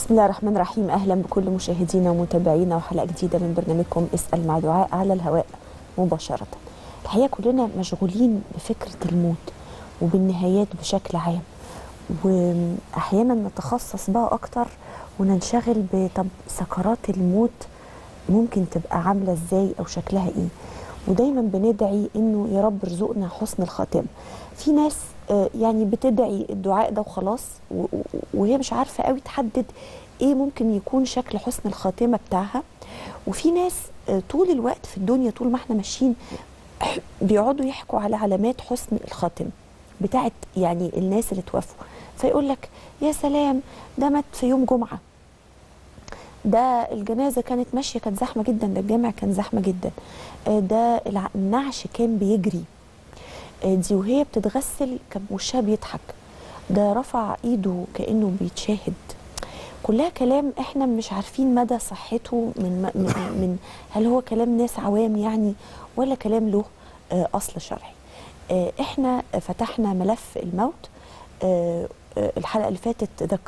بسم الله الرحمن الرحيم. أهلا بكل مشاهدينا ومتابعينا وحلقة جديدة من برنامجكم اسأل مع دعاء على الهواء مباشرة. الحقيقة كلنا مشغولين بفكرة الموت وبالنهايات بشكل عام، وأحيانا نتخصص بقى أكتر وننشغل بطب سكرات الموت ممكن تبقى عاملة إزاي أو شكلها إيه، ودايما بندعي إنه يا رب ارزقنا حسن الخاتمة. في ناس يعني بتدعي الدعاء ده وخلاص وهي مش عارفة قوي تحدد ايه ممكن يكون شكل حسن الخاتمة بتاعها. وفي ناس طول الوقت في الدنيا طول ما احنا ماشيين بيقعدوا يحكوا على علامات حسن الخاتمة بتاعت يعني الناس اللي توفوا، فيقول لك يا سلام ده مات في يوم جمعة، ده الجنازة كانت ماشية كانت زحمة جدا، ده الجامع كان زحمة جدا، ده النعش كان بيجري، دي وهي بتتغسل كان وشها بيضحك، ده رفع ايده كأنه بيتشاهد. كلها كلام احنا مش عارفين مدى صحته من هل هو كلام ناس عوام يعني ولا كلام له اصل شرعي. احنا فتحنا ملف الموت. الحلقة اللي فاتت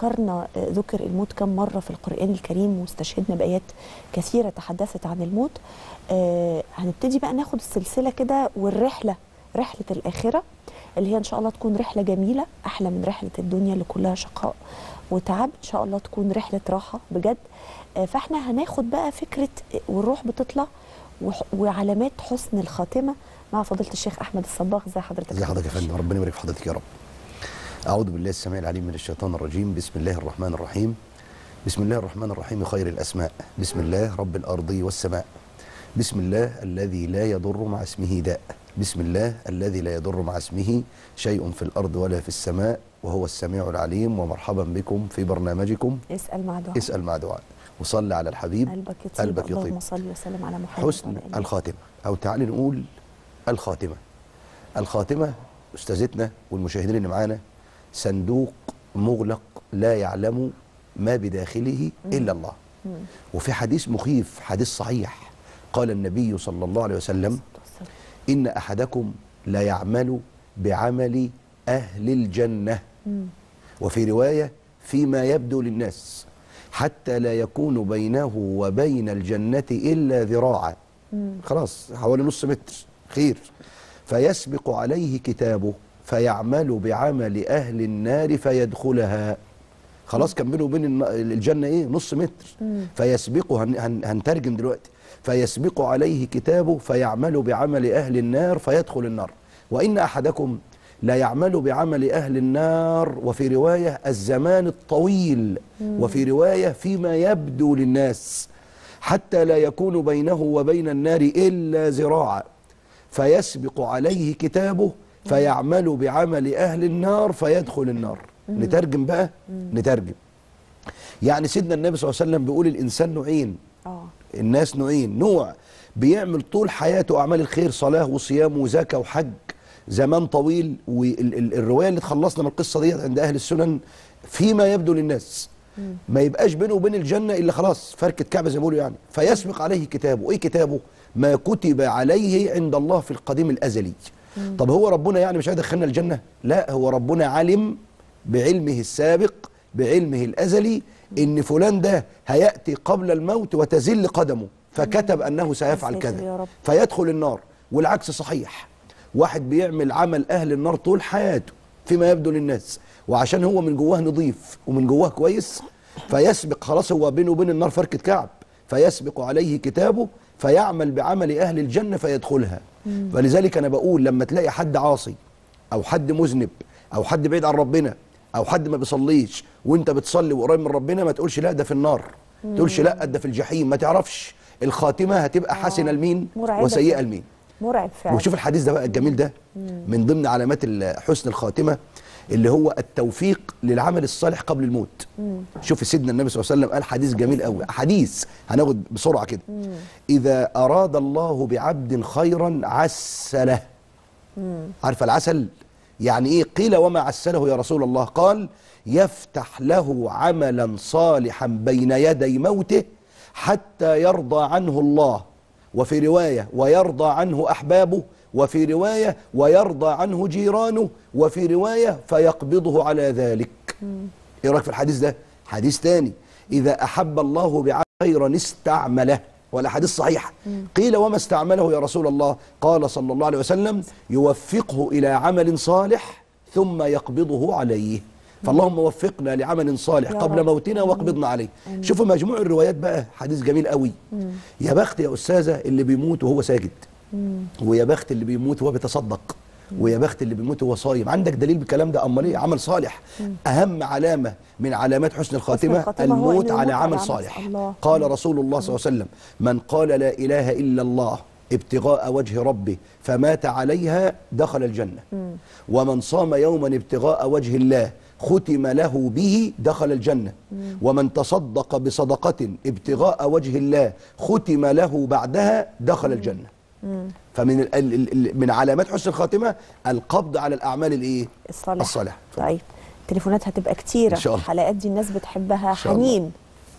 ذكر الموت كم مرة في القرآن الكريم واستشهدنا بآيات كثيرة تحدثت عن الموت. هنبتدي بقى ناخد السلسلة كده والرحلة، رحلة الآخرة اللي هي إن شاء الله تكون رحلة جميلة أحلى من رحلة الدنيا اللي كلها شقاء وتعب. إن شاء الله تكون رحلة راحة بجد. فإحنا هناخد بقى فكرة والروح بتطلع وعلامات حسن الخاتمة مع فضيلة الشيخ أحمد الصباغ. ازي حضرتك؟ ازي حضرتك يا فندم، ربنا يبارك في حضرتك يا رب. أعوذ بالله السميع العليم من الشيطان الرجيم. بسم الله الرحمن الرحيم. بسم الله الرحمن الرحيم خير الأسماء. بسم الله رب الأرض والسماء. بسم الله الذي لا يضر مع اسمه داء. بسم الله الذي لا يضر مع اسمه شيء في الأرض ولا في السماء وهو السميع العليم. ومرحبا بكم في برنامجكم اسأل مع دعاء. اسأل مع دعاء. وصلي على الحبيب قلبك يطيب. اللهم صل وسلم على محمد. حسن الخاتمة، أو تعالي نقول الخاتمة. الخاتمة أستاذتنا والمشاهدين اللي معانا صندوق مغلق لا يعلم ما بداخله إلا الله. وفي حديث مخيف، حديث صحيح، قال النبي صلى الله عليه وسلم: إن أحدكم لا يعمل بعمل أهل الجنة، وفي رواية فيما يبدو للناس، حتى لا يكون بينه وبين الجنة إلا ذراعا، خلاص حوالي نص متر، خير، فيسبق عليه كتابه فيعمل بعمل أهل النار فيدخلها. خلاص كان بينه وبين الجنة إيه؟ نص متر. فيسبقه، هنترجم دلوقتي، فيسبق عليه كتابه فيعمل بعمل أهل النار فيدخل النار. وإن أحدكم لا يعمل بعمل أهل النار، وفي رواية الزمان الطويل، وفي رواية فيما يبدو للناس، حتى لا يكون بينه وبين النار إلا ذراعا، فيسبق عليه كتابه فيعمل بعمل أهل النار فيدخل النار. نترجم بقى، نترجم. يعني سيدنا النبي صلى الله عليه وسلم بيقول الإنسان نوعين، الناس نوعين، نوع بيعمل طول حياته أعمال الخير، صلاة وصيام وزكاة وحج زمان طويل، والرواية اللي تخلصنا من القصة دي عند أهل السنن فيما يبدو للناس، ما يبقاش بينه وبين الجنة إلا خلاص فركة كعبة زي ما بيقولوا يعني. فيسبق عليه كتابه. إيه كتابه؟ ما كتب عليه عند الله في القديم الأزلي. طب هو ربنا يعني مش هيدخلنا الجنة؟ لا، هو ربنا علم بعلمه السابق بعلمه الأزلي إن فلان ده هيأتي قبل الموت وتزل قدمه، فكتب أنه سيفعل كذا فيدخل النار. والعكس صحيح، واحد بيعمل عمل أهل النار طول حياته فيما يبدو للناس، وعشان هو من جواه نظيف ومن جواه كويس، فيسبق خلاص هو بينه وبين النار فركة كعب، فيسبق عليه كتابه فيعمل بعمل أهل الجنة فيدخلها. ولذلك أنا بقول لما تلاقي حد عاصي أو حد مذنب أو حد بعيد عن ربنا أو حد ما بيصليش وأنت بتصلي وقريب من ربنا، ما تقولش لا ده في النار، ما تقولش لا ده في الجحيم، ما تعرفش الخاتمة هتبقى حسنة لمين وسيئة لمين. مرعب فعلا. وشوف الحديث ده بقى الجميل ده، من ضمن علامات حسن الخاتمة اللي هو التوفيق للعمل الصالح قبل الموت. شوف سيدنا النبي صلى الله عليه وسلم قال حديث جميل قوي، حديث هناخد بسرعة كده. إذا أراد الله بعبد خيرا عسله. عارفة العسل يعني إيه؟ قيل وما عسله يا رسول الله؟ قال يفتح له عملا صالحا بين يدي موته حتى يرضى عنه الله، وفي رواية ويرضى عنه أحبابه، وفي رواية ويرضى عنه جيرانه، وفي رواية فيقبضه على ذلك. ايه رأيك في الحديث ده؟ حديث تاني، إذا أحب الله بعبد خيرا استعمله، والأحاديث صحيحة. قيل وما استعمله يا رسول الله؟ قال صلى الله عليه وسلم يوفقه إلى عمل صالح ثم يقبضه عليه. فاللهم وفقنا لعمل صالح قبل موتنا واقبضنا عليه. شوفوا مجموع الروايات بقى، حديث جميل قوي. يا بخت يا أستاذة اللي بيموت وهو ساجد، ويا بخت اللي بيموت وهو بيتصدق، ويا بخت اللي بيموت وهو صايم. عندك دليل بالكلام ده؟ امال ايه؟ عمل صالح. أهم علامة من علامات حسن الخاتمة الموت على عمل صالح. قال رسول الله صلى الله عليه وسلم من قال لا إله إلا الله ابتغاء وجه ربه فمات عليها دخل الجنة، ومن صام يوما ابتغاء وجه الله ختم له به دخل الجنة، ومن تصدق بصدقة ابتغاء وجه الله ختم له بعدها دخل الجنة. فمن من علامات حسن الخاتمة القبض على الأعمال الايه؟ الصالحة. طيب التليفونات هتبقى كتيرة إن شاء الله. الحلقات دي الناس بتحبها. حنين،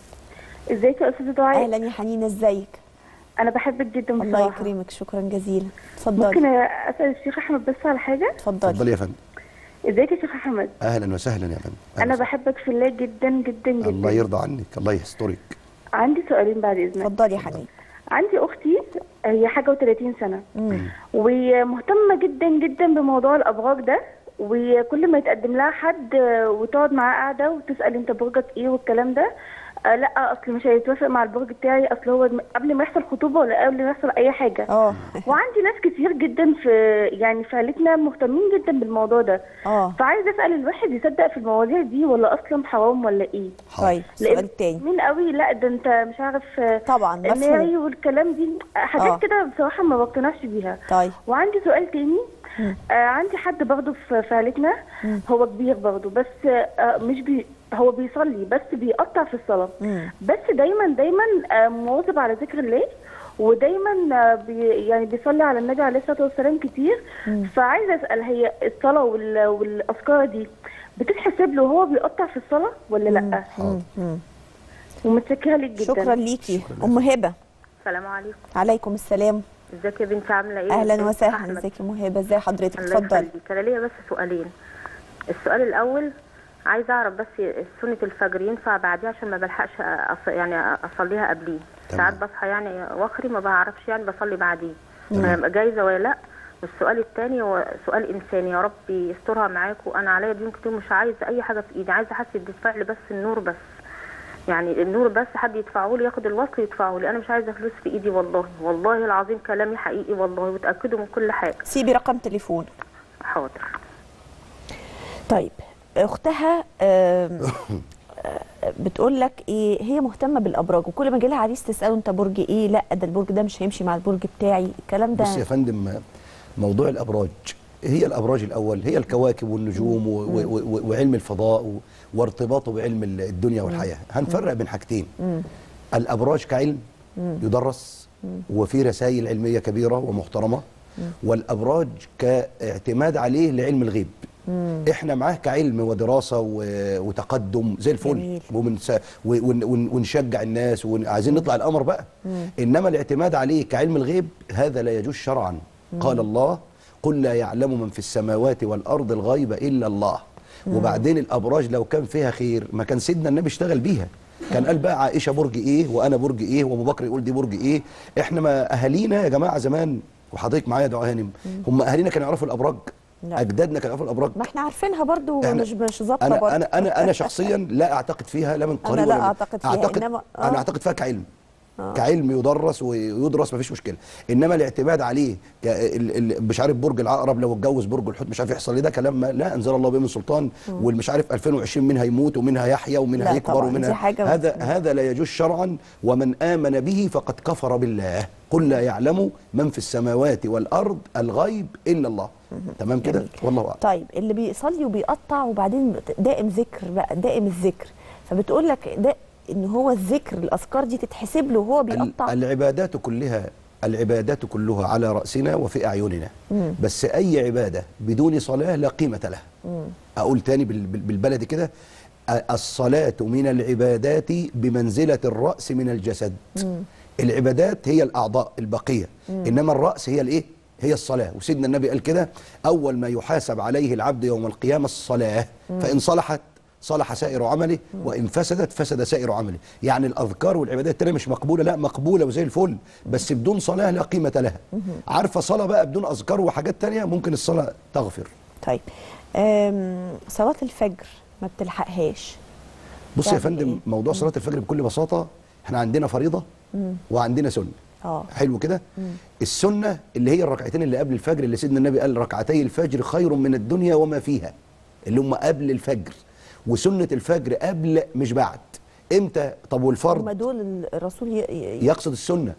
ازيك يا أستاذة دعاء؟ أهلا يا حنين، ازيك؟ أنا بحبك جدا بصراحة. الله يكرمك، شكرا جزيلا. اتفضلي. ممكن أسأل الشيخ أحمد بس على حاجة؟ اتفضلي يا فندم. ازيك يا شيخ أحمد؟ أهلا وسهلا يا فندم. أنا بحبك في الله جدا جدا جدا. الله يرضى عنك، الله يسترك. عندي سؤالين بعد إذنك. اتفضلي يا حنين. عندي أختي هي حاجة و30 سنة ومهتمة جدا جدا بموضوع الأبراج ده، وكل ما يتقدم لها حد وتقعد معاه قاعدة وتسأل أنت برجك إيه والكلام ده، لا اصل مش هيتوافق مع البرج بتاعي، اصل هو قبل ما يحصل خطوبه ولا قبل ما يحصل اي حاجه. وعندي ناس كتير جدا في يعني في عيلتنا مهتمين جدا بالموضوع ده. فعايز اسال الواحد يصدق في المواضيع دي ولا اصلا حرام ولا ايه؟ طيب السؤال التاني. مين قوي لا ده انت مش عارف طبعا الناري والكلام دي حاجات كده بصراحه ما بقتنعش بيها. طيب وعندي سؤال تاني. عندي حد برضه في عيلتنا هو كبير برضه بس مش هو بيصلي بس بيقطع في الصلاة، بس دايما مواظب على ذكر الله، ودايما يعني بيصلي على النبي عليه الصلاة والسلام كتير. فعايزة أسأل هي الصلاة والأذكار دي بتتحسب له وهو بيقطع في الصلاة ولا لأ؟ ومتشكرة ليك جدا. شكرا ليكي. أم هبة. السلام عليكم. عليكم السلام. ازيك يا بنتي عاملة ايه؟ أهلا وسهلا. ازيك يا أم هبة؟ ازي حضرتك؟ اتفضلي. أنا ليا بس سؤالين. السؤال الأول عايزه اعرف بس سنه الفجر ينفع بعديها عشان ما بلحقش يعني اصليها قبليه. ساعات بصحى يعني واخري ما بعرفش يعني بصلي بعديه، جايزه ولا لا؟ والسؤال الثاني هو سؤال انساني، يا رب يسترها معاكم. انا عليا ديون كتير مش عايزه اي حاجه في ايدي، عايزه حد يدفع لي بس النور، بس يعني النور بس حد يدفعه لي، ياخد الوصل يدفعه لي. انا مش عايزه فلوس في ايدي والله، والله العظيم كلامي حقيقي والله، وتاكدوا من كل حاجه. سيبي رقم تليفون. حاضر. طيب اختها بتقول لك ايه، هي مهتمه بالابراج وكل ما يجي لها عريس تساله انت برج ايه، لا ده البرج ده مش هيمشي مع البرج بتاعي، الكلام ده. بص يا فندم، موضوع الابراج، هي الابراج الاول هي الكواكب والنجوم وعلم الفضاء وارتباطه بعلم الدنيا والحياه. هنفرق بين حاجتين، الابراج كعلم يدرس وفي رسائل علميه كبيره ومحترمه، والابراج كاعتماد عليه لعلم الغيب. احنا معاه كعلم ودراسه وتقدم زي الفل، ونشجع الناس وعايزين نطلع القمر بقى. انما الاعتماد عليه كعلم الغيب هذا لا يجوز شرعا. قال الله قل لا يعلم من في السماوات والارض الغيب الا الله. وبعدين الابراج لو كان فيها خير ما كان سيدنا النبي اشتغل بيها، كان قال بقى عائشه برج ايه وانا برج ايه وابو بكر يقول دي برج ايه. احنا ما اهالينا يا جماعه زمان، وحضرتك معايا يا دعاء هانم، هم اهالينا كانوا يعرفوا الابراج؟ لا. اجدادنا كانوا يعرفوا الابراج؟ ما احنا عارفينها برضو مش ظابطه برضو. انا شخصيا لا اعتقد فيها لا من قريب ولا لا اعتقد فيها. إنما انا اعتقد فيها كعلم. كعلم يدرس ويدرس مفيش مشكله، انما الاعتماد عليه مش عارف برج العقرب لو اتجوز برج الحوت مش عارف يحصل ليه، ده كلام لا انزل الله به من سلطان. والمش عارف 2020 مين هيموت ومين هيحيا ومين هيكبر ومين هذا لا يجوز شرعا، ومن آمن به فقد كفر بالله. قل لا يعلم من في السماوات والارض الغيب الا الله. تمام كده والله اعلم. طيب اللي بيصلي وبيقطع وبعدين دائم ذكر بقى، دائم الذكر، فبتقول لك ده ان هو الذكر الاذكار دي تتحسب له وهو بيقطع؟ العبادات كلها على راسنا وفي اعيننا، بس اي عباده بدون صلاه لا قيمه لها. اقول تاني بالبلدي كده، الصلاه من العبادات بمنزله الراس من الجسد. العبادات هي الاعضاء البقيه، انما الراس هي الايه؟ هي الصلاه. وسيدنا النبي قال كده، اول ما يحاسب عليه العبد يوم القيامه الصلاه، فان صلحت صلح سائر عمله، وان فسدت فسد سائر عمله. يعني الاذكار والعبادات التانيه مش مقبوله، لا مقبوله وزي الفل، بس بدون صلاه لا قيمه لها. عارفه صلاه بقى بدون اذكار وحاجات تانيه ممكن الصلاه تغفر. طيب صلاه الفجر ما بتلحقهاش. بص يا فندم، موضوع صلاه الفجر بكل بساطه، احنا عندنا فريضه وعندنا سنه. حلو كده. السنه اللي هي الركعتين اللي قبل الفجر، اللي سيدنا النبي قال ركعتي الفجر خير من الدنيا وما فيها، اللي هم قبل الفجر. وسنه الفجر قبل مش بعد. امتى؟ طب والفرض؟ هم دول الرسول يقصد السنه.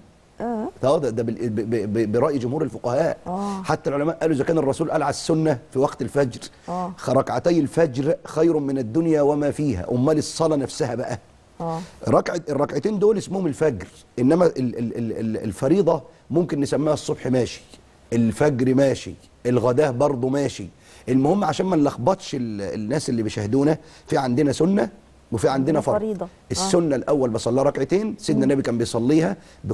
ده برأي جمهور الفقهاء. حتى العلماء قالوا اذا كان الرسول قال على السنه في وقت الفجر ركعتي الفجر خير من الدنيا وما فيها، امال الصلاه نفسها بقى الركعتين دول اسمهم الفجر. انما الفريضه ممكن نسميها الصبح ماشي، الفجر ماشي، الغداه برضه ماشي. المهم عشان ما نلخبطش الناس اللي بيشاهدونا، في عندنا سنه وفي عندنا فريضه. السنه الاول بصلي ركعتين، سيدنا النبي كان بيصليها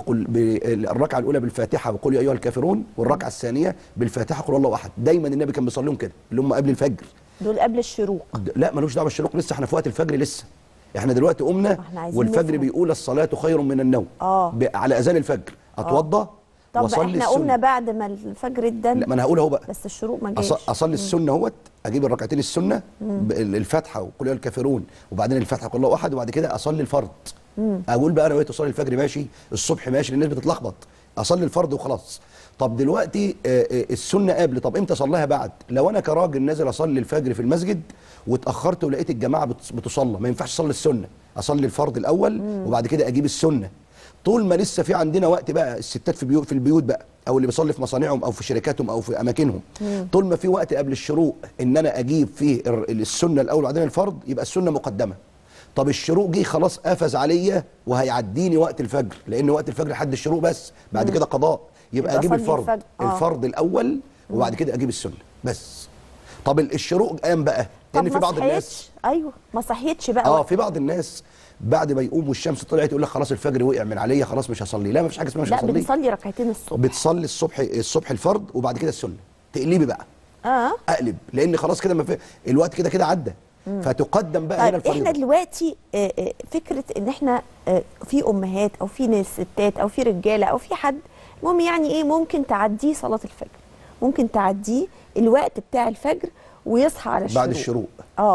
الركعه الاولى بالفاتحه وقل يا ايها الكافرون، والركعه الثانيه بالفاتحه قل الله احد. دايما النبي كان بيصليهم كده، اللي هم قبل الفجر. دول قبل الشروق؟ لا ملوش دعوه بالشروق، لسه احنا في وقت الفجر لسه. احنا دلوقتي قمنا والفجر بيقول الصلاه خير من النوم. على اذان الفجر اتوضى طب احنا قمنا بعد ما الفجر اتدن. لا ما انا هقول اهو بقى، بس الشروق ما جاش. اصلي السنه اهوت، اجيب الركعتين السنه الفاتحه وقل يا الكافرون، وبعدين الفاتحه قل الله احد، وبعد كده اصلي الفرض. اقول بقى انا اصلي الفجر ماشي، الصبح ماشي، الناس بتتلخبط، اصلي الفرض وخلاص. طب دلوقتي السنه قبل، طب امتى اصليها بعد؟ لو انا كراجل نازل اصلي الفجر في المسجد واتاخرت ولقيت الجماعه بتصلى، ما ينفعش اصلي السنه، اصلي الفرض الاول وبعد كده اجيب السنه. طول ما لسه في عندنا وقت بقى، الستات في البيوت بقى، او اللي بيصلي في مصانعهم او في شركاتهم او في اماكنهم، طول ما في وقت قبل الشروق ان انا اجيب فيه السنه الاول وبعدين الفرض، يبقى السنه مقدمه. طب الشروق جه خلاص قفز عليا وهيعديني وقت الفجر، لان وقت الفجر لحد الشروق بس، بعد كده قضاء، يبقى اجيب الفرض الفرض الاول وبعد كده اجيب السنه بس. طب الشروق قام بقى، لان في بعض الناس ايوه ما صحيتش بقى في بعض الناس بعد ما يقوم والشمس طلعت يقول لك خلاص الفجر وقع من عليا، خلاص مش هصلي. لا، ما فيش حاجه اسمها مش هصلي. لا، بتصلي ركعتين الصبح. بتصلي الصبح الفرض وبعد كده السنه، تقلبي بقى. اقلب، لان خلاص كده ما في الوقت كده عدى، فتقدم بقى هنا الفريضه. احنا دلوقتي فكره ان احنا في امهات او في ناس ستات او في رجاله او في حد، المهم يعني ايه، ممكن تعديه صلاه الفجر، ممكن تعديه الوقت بتاع الفجر ويصحى على الشروق. بعد الشروق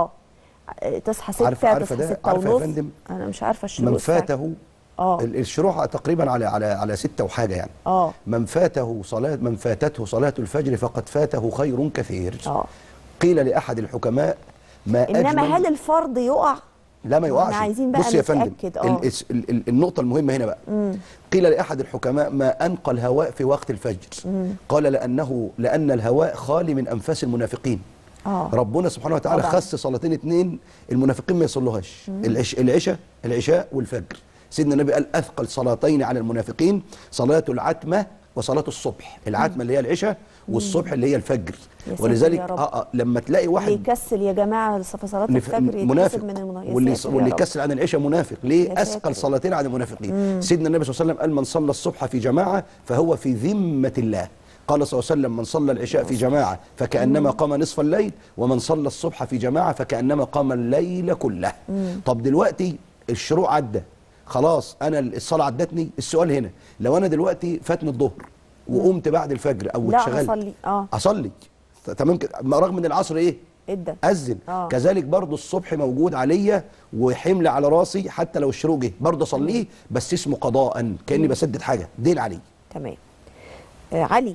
تصحى 6 عارفه 6 ونص. يا فندم، انا مش عارفه الشروق من فاته الشروق تقريبا على 6 وحاجه يعني. من فاتته صلاه الفجر فقد فاته خير كثير. قيل لاحد الحكماء ما أجمل. انما هل الفرض يقع؟ لا ما يقعش. عايزين بقى بص يا فندم، النقطه المهمه هنا بقى. قيل لاحد الحكماء ما انقى الهواء في وقت الفجر؟ قال لان الهواء خالي من انفاس المنافقين. ربنا سبحانه وتعالى خص صلاتين 2 المنافقين ما يصلوهاش، العشاء والفجر. سيدنا النبي قال اثقل صلاتين على المنافقين صلاه العتمه وصلاه الصبح. العتمه اللي هي العشاء، والصبح اللي هي الفجر. ولذلك لما تلاقي واحد يكسل يا جماعه في صلاه الفجر منافق، من واللي يكسل عن العشاء منافق. ليه؟ اثقل صلاتين على المنافقين. سيدنا النبي صلى الله عليه وسلم قال من صلى الصبح في جماعه فهو في ذمه الله. قال صلى الله عليه وسلم من صلى العشاء في جماعه فكانما قام نصف الليل، ومن صلى الصبح في جماعه فكانما قام الليل كله. طب دلوقتي الشروق عدى خلاص، انا الصلاه عدتني. السؤال هنا، لو انا دلوقتي فاتني الظهر وقمت بعد الفجر او اتشغلت، اصلي تمام كده، رغم ان العصر اذن. كذلك برضو الصبح موجود عليا وحمل على راسي، حتى لو الشروق جه برضو اصليه، بس اسمه قضاء، كاني بسدد حاجه دين علي. تمام. علي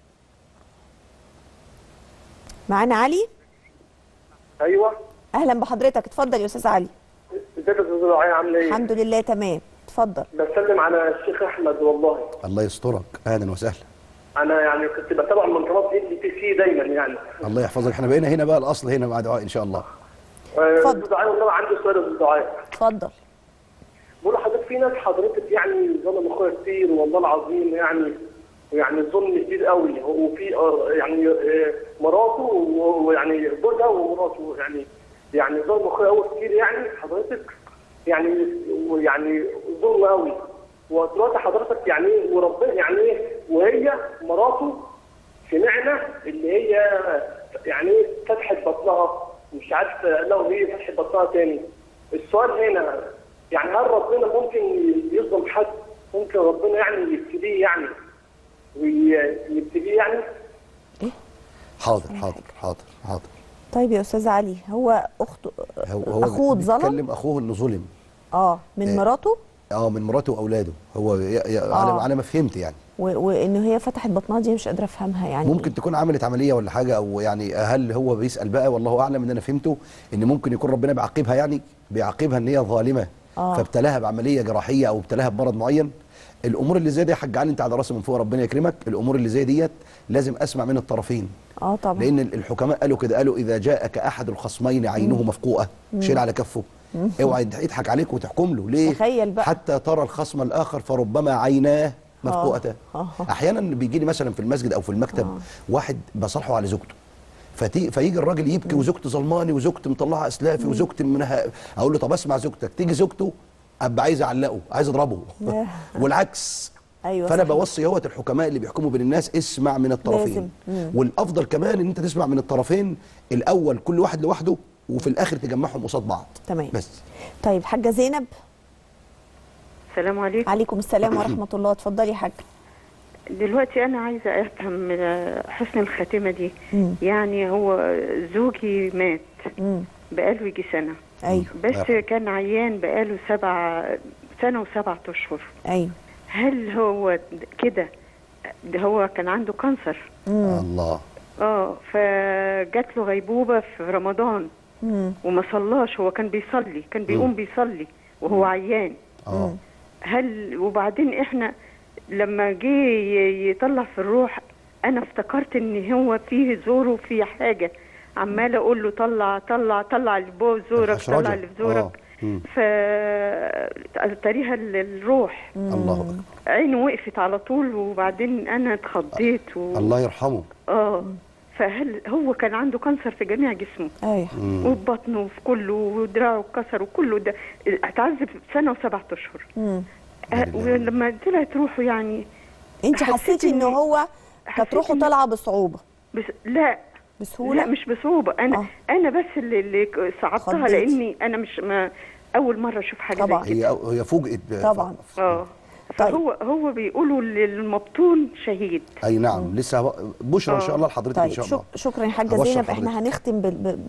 معانا. علي، ايوه اهلا بحضرتك، اتفضل يا استاذ علي. ازيك يا استاذ دعاء، عامله ايه؟ الحمد لله تمام، اتفضل. بسلم على الشيخ احمد والله. الله يسترك، اهلا وسهلا. انا يعني كنت بتابع من قناه LTC دايما يعني. الله يحفظك، احنا بقينا هنا بقى الاصل هنا مع دعاء ان شاء الله. استاذ دعاء والله عندي سؤال يا استاذ دعاء. اتفضل. بقول لحضرتك في ناس حضرتك يعني ظلم اخويا كتير والله العظيم، يعني ظلم كتير قوي، وفي يعني مراته ويعني جوزها ومراته يعني ظلم اخويا قوي كتير يعني حضرتك، يعني ظلم قوي. ودلوقتي حضرتك يعني وربنا يعني وهي مراته سمعنا اللي هي يعني فتحت بطنها مش عارف لو هي فتحت بطنها تاني. السؤال هنا يعني هل ربنا ممكن يظلم حد؟ ممكن ربنا يعني يبتليه يعني ويبتليه يعني؟ حاضر حاضر حاضر حاضر. طيب يا استاذ علي، هو اخته اخوه اتظلم؟ بيتكلم اخوه اللي ظلم من مراته؟ من مراته واولاده. هو على ما فهمت يعني. وان هي فتحت بطنها دي مش قادره افهمها يعني. ممكن تكون عملت عمليه ولا حاجه، او يعني هل هو بيسال بقى؟ والله اعلم. ان انا فهمته ان ممكن يكون ربنا بيعاقبها، يعني بيعاقبها ان هي ظالمه فابتلاها بعمليه جراحيه او ابتلاها بمرض معين. الامور اللي زي دي يا حاج علي انت على راسي من فوق، ربنا يكرمك. الامور اللي زي ديت لازم اسمع من الطرفين. طبعا. لان الحكماء قالوا كده، قالوا اذا جاءك احد الخصمين عينه مفقوءه شيل على كفه. اوعى يضحك عليك وتحكم له. ليه؟ تخيل بقى. حتى ترى الخصم الاخر فربما عيناه مفقوءتان. احيانا بيجي لي مثلا في المسجد او في المكتب واحد بصالحه على زوجته، فيجي الراجل يبكي وزوجته ظلماني وزوجتي مطلعه اسلافي وزوجتي منها. اقول له طب اسمع زوجتك. تيجي زوجته ابقى عايز اعلقه، عايز اضربه والعكس. أيوة فانا صحيح. بوصي اهوت الحكماء اللي بيحكموا بين الناس، اسمع من الطرفين. والافضل كمان ان انت تسمع من الطرفين الاول كل واحد لوحده، وفي الاخر تجمعهم قصاد بعض. تمام. بس. طيب حاجه زينب. السلام عليكم. عليكم السلام ورحمه الله. اتفضلي يا حاجه. دلوقتي انا عايزه افهم حسن الخاتمه دي. يعني هو زوجي مات بقاله يجي سنه. ايوه. بس كان عيان بقاله 7 سنة و7 اشهر. ايوه. هل هو كده؟ ده هو كان عنده كانسر. الله. فجات له غيبوبه في رمضان وما صلاش. هو كان بيصلي، كان بيقوم بيصلي وهو عيان. هل وبعدين احنا لما جه يطلع في الروح انا افتكرت ان هو فيه زوره في حاجه، عماله اقول له طلع طلع طلع اللي في زورك، طلع اللي في زورك. فتريها الروح. الله أكبر. عينه وقفت على طول وبعدين انا اتخضيت الله يرحمه. فهل هو كان عنده كانسر في جميع جسمه؟ ايوه. وفي بطنه وفي كله ودراعه اتكسر وكله ده. اتعذب 1 و7 اشهر. ولما طلعت روحه يعني انت حسيتي ان هو كانت روحه طالعه بصعوبه؟ لا بسهوله. لا مش بصعوبه. انا بس اللي صعبتها لاني انا مش اول مره اشوف حاجه طبعا. زي كده. هي فوجئت طبعا. فهو بيقولوا للمبطون شهيد. اي نعم. لسه بشرى ان شاء الله لحضرتك. ان شاء الله. شكرا يا حاجه زينب. احنا هنختم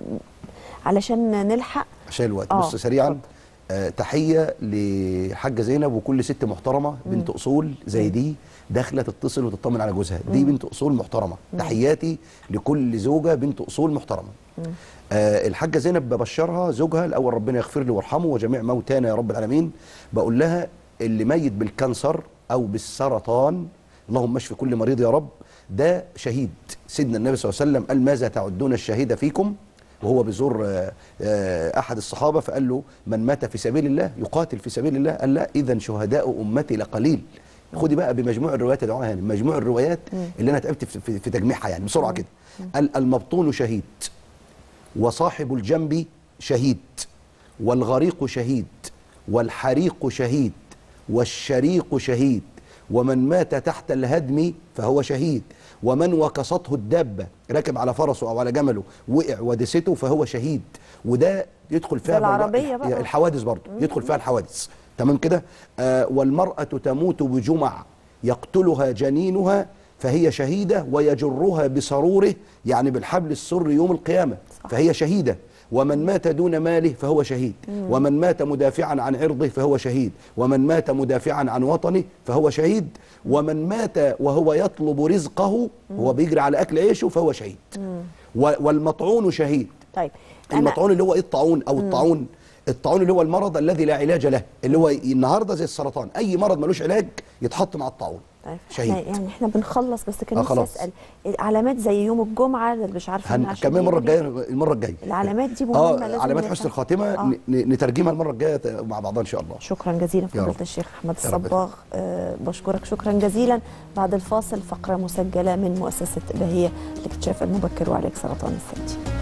علشان نلحق عشان الوقت. بص سريعا. تحيه لحاجه زينب وكل ست محترمه بنت اصول زي دي داخله تتصل وتطمن على جوزها. دي بنت اصول محترمه. تحياتي لكل زوجه بنت اصول محترمه. الحاجه زينب ببشرها زوجها الاول ربنا يغفر له ويرحمه وجميع موتانا يا رب العالمين. بقول لها اللي ميت بالكانسر او بالسرطان اللهم اشف كل مريض يا رب، ده شهيد. سيدنا النبي صلى الله عليه وسلم قال ماذا تعدون الشهيد فيكم؟ وهو بيزور احد الصحابه فقال له من مات في سبيل الله يقاتل في سبيل الله. قال لا اذا شهداء امتي لقليل. خدي بقى بمجموع الروايات يا دعاء هانم، مجموع الروايات اللي انا تعبت في تجميعها يعني بسرعه كده. قال المبطون شهيد، وصاحب الجنب شهيد، والغريق شهيد، والحريق شهيد، والشريق شهيد، ومن مات تحت الهدم فهو شهيد، ومن وكسته الدابة راكب على فرسه أو على جمله وقع ودسته فهو شهيد. وده يدخل فيها العربية بقى. الحوادث برضه يدخل فيها الحوادث. تمام كده. والمرأة تموت بجمع يقتلها جنينها فهي شهيدة ويجرها بسروره يعني بالحبل السري يوم القيامة فهي شهيدة. ومن مات دون ماله فهو شهيد. ومن مات مدافعا عن عرضه فهو شهيد. ومن مات مدافعا عن وطنه فهو شهيد. ومن مات وهو يطلب رزقه هو بيجري على أكل عيشه فهو شهيد. والمطعون شهيد. طيب المطعون اللي هو ايه؟ الطاعون او الطاعون اللي هو المرض الذي لا علاج له، اللي هو النهارده زي السرطان، اي مرض ملوش علاج يتحط مع الطاعون. طيب شهيد. يعني احنا بنخلص بس كان نفسي اسال علامات زي يوم الجمعه اللي مش عارفه هنكمل المره الجايه العلامات دي مهمه. لازم علامات حسن الخاتمه نترجمها المره الجايه مع بعضنا ان شاء الله. شكرا جزيلا فضيله الشيخ احمد الصباغ. بشكرك شكرا جزيلا. بعد الفاصل فقره مسجله من مؤسسه بهيه لاكتشاف المبكر وعلاج سرطان الثدي.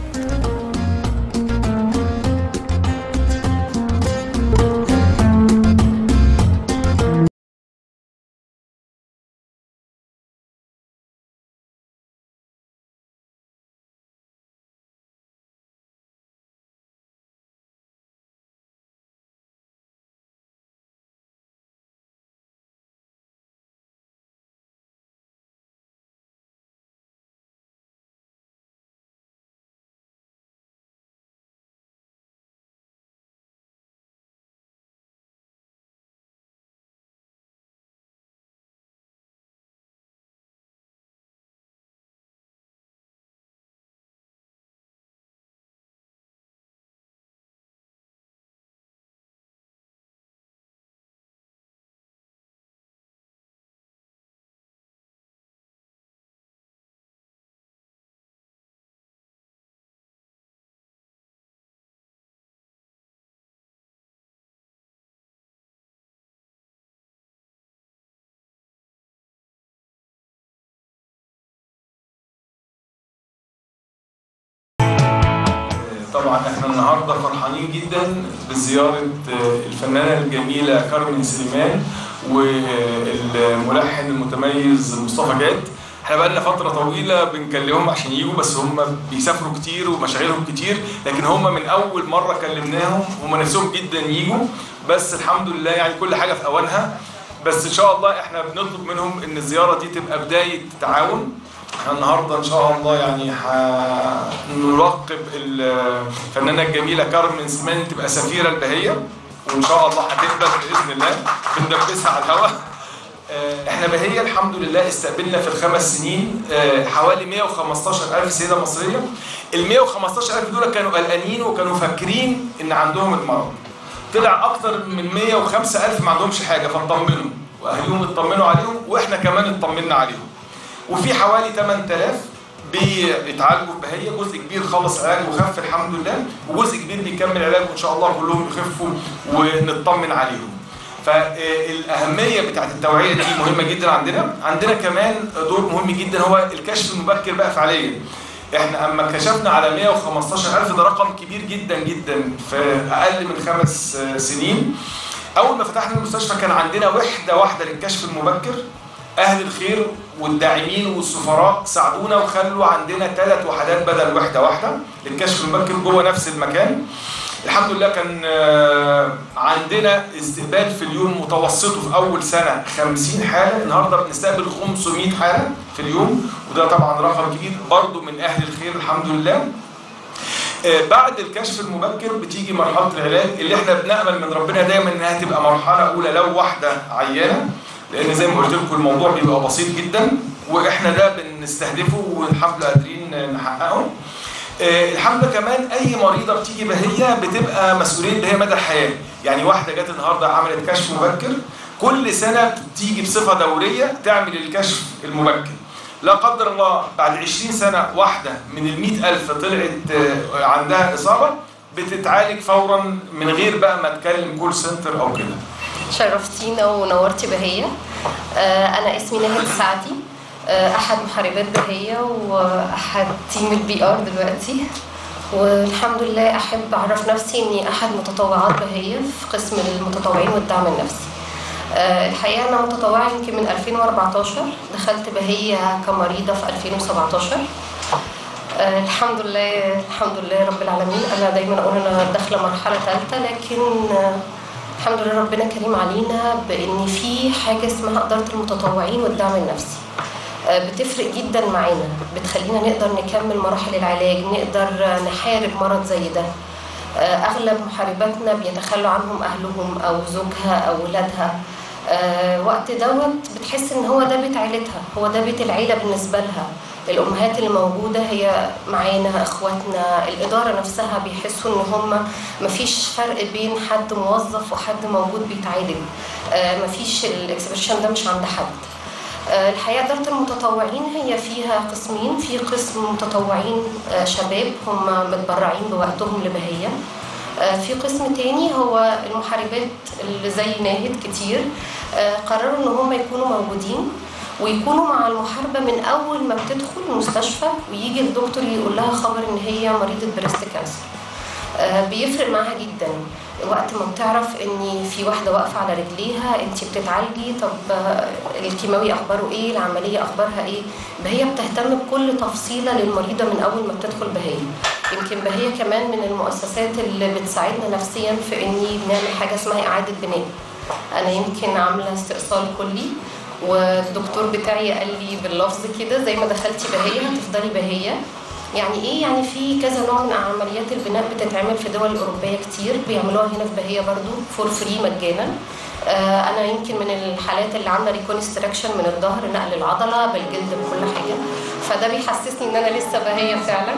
طبعا احنا النهارده فرحانين جدا بزياره الفنانه الجميله كارمن سليمان والملحن المتميز مصطفى جاد. احنا بقالنا فتره طويله بنكلمهم عشان يجوا، بس هم بيسافروا كتير ومشاغلهم كتير، لكن هم من اول مره كلمناهم هم نفسهم جدا يجوا، بس الحمد لله يعني كل حاجه في اوانها. بس ان شاء الله احنا بنطلب منهم ان الزياره دي تبقى بدايه تعاون. احنا النهارده ان شاء الله يعني هنراقب الفنانه الجميله كارمن سليمان تبقى سفيره البهيه، وان شاء الله هتقبل باذن الله، بندبسها على الهواء. احنا بهيه الحمد لله استقبلنا في ال5 سنين حوالي 115,000 سيده مصريه. ال 115,000 دول كانوا قلقانين وكانوا فاكرين ان عندهم المرض. طلع اكتر من 105,000 ما عندهمش حاجه، فاطمنوا واهلهم اطمنوا عليهم واحنا كمان اطمنا عليهم. وفي حوالي 8,000 بيتعالجوا في بهيه، جزء كبير خلص علاج وخف الحمد لله، وجزء كبير بيكمل علاج وان شاء الله كلهم يخفوا ونطمن عليهم. فالاهميه بتاعت التوعيه دي مهمه جدا عندنا كمان دور مهم جدا هو الكشف المبكر بقى فعليا. احنا اما كشفنا على 115,000 ده رقم كبير جدا جدا في اقل من 5 سنين. اول ما فتحنا المستشفى كان عندنا وحده واحده للكشف المبكر. اهل الخير والداعمين والسفراء ساعدونا وخلوا عندنا 3 وحدات بدل وحده واحده للكشف المبكر جوه نفس المكان. الحمد لله كان عندنا استقبال في اليوم متوسطه في اول سنه 50 حاله، النهارده بنستقبل 500 حاله في اليوم، وده طبعا رقم كبير برضو من اهل الخير الحمد لله. بعد الكشف المبكر بتيجي مرحله العلاج اللي احنا بنامل من ربنا دايما انها تبقى مرحله اولى لو واحده عيانه، لان زي ما قلت لكم الموضوع بيبقى بسيط جدا واحنا ده بنستهدفه والحمد لله قادرين نحققه. الحمد لله كمان اي مريضه بتيجي بهيه بتبقى مسؤوليه بهيه مدى الحياه. يعني واحده جت النهارده عملت كشف مبكر، كل سنه بتيجي بصفه دوريه تعمل الكشف المبكر. لا قدر الله بعد 20 سنه واحده من ال 100,000 طلعت عندها اصابه بتتعالج فورا من غير بقى ما تكلم كول سنتر او كده. شرفتينا ونورتي بهيه. انا اسمي نهاد سعدي، احد محاربات بهيه واحد تيم البي ار دلوقتي، والحمد لله احب اعرف نفسي اني احد متطوعات بهيه في قسم المتطوعين والدعم النفسي. الحقيقه انا متطوعه يمكن من 2014، دخلت بهيه كمريضه في 2017. الحمد لله رب العالمين. انا دايما اقول انا داخله مرحله ثالثه، لكن الحمد لله ربنا كريم علينا بان في حاجه اسمها اداره المتطوعين والدعم النفسي. بتفرق جدا معانا، بتخلينا نقدر نكمل مراحل العلاج، نقدر نحارب مرض زي ده. اغلب محارباتنا بيتخلوا عنهم اهلهم او زوجها او ولادها. وقت دوت بتحس ان هو ده بيت عيلتها، هو ده بيت العيله بالنسبه لها. الامهات اللي موجوده هي معانا، اخواتنا، الاداره نفسها بيحسوا ان هم مفيش فرق بين حد موظف وحد موجود بيتعالج. مفيش الاكسبريشن ده مش عند حد. الحقيقه اداره المتطوعين هي فيها قسمين، في قسم متطوعين شباب هم متبرعين بوقتهم لبهيه. في قسم تاني هو المحاربات اللي زي ناهد كتير قرروا ان هم يكونوا موجودين ويكونوا مع المحاربه من اول ما بتدخل المستشفى ويجي الدكتور يقول لها خبر ان هي مريضه بريست كانسر. بيفرق معاها جدا وقت ما بتعرف ان في واحده واقفه على رجليها، انت بتتعالجي، طب الكيماوي اخباره ايه، العمليه اخبارها ايه. بهيه بتهتم بكل تفصيله للمريضه من اول ما بتدخل بهيه. يمكن بهيه كمان من المؤسسات اللي بتساعدنا نفسيا في اني بنعمل حاجه اسمها اعاده بناء. انا يمكن عامله استئصال كلي، والدكتور بتاعي قال لي باللفظ كده زي ما دخلتي بهيه هتفضلي بهيه. يعني ايه؟ يعني في كذا نوع من عمليات البناء بتتعمل في دول اوروبيه كتير، بيعملوها هنا في بهيه برضو فور فري مجانا. انا يمكن من الحالات اللي عامله ريكونستراكشن من الظهر، نقل العضله بالجلد بكل حاجه، فده بيحسسني ان انا لسه بهيه فعلا.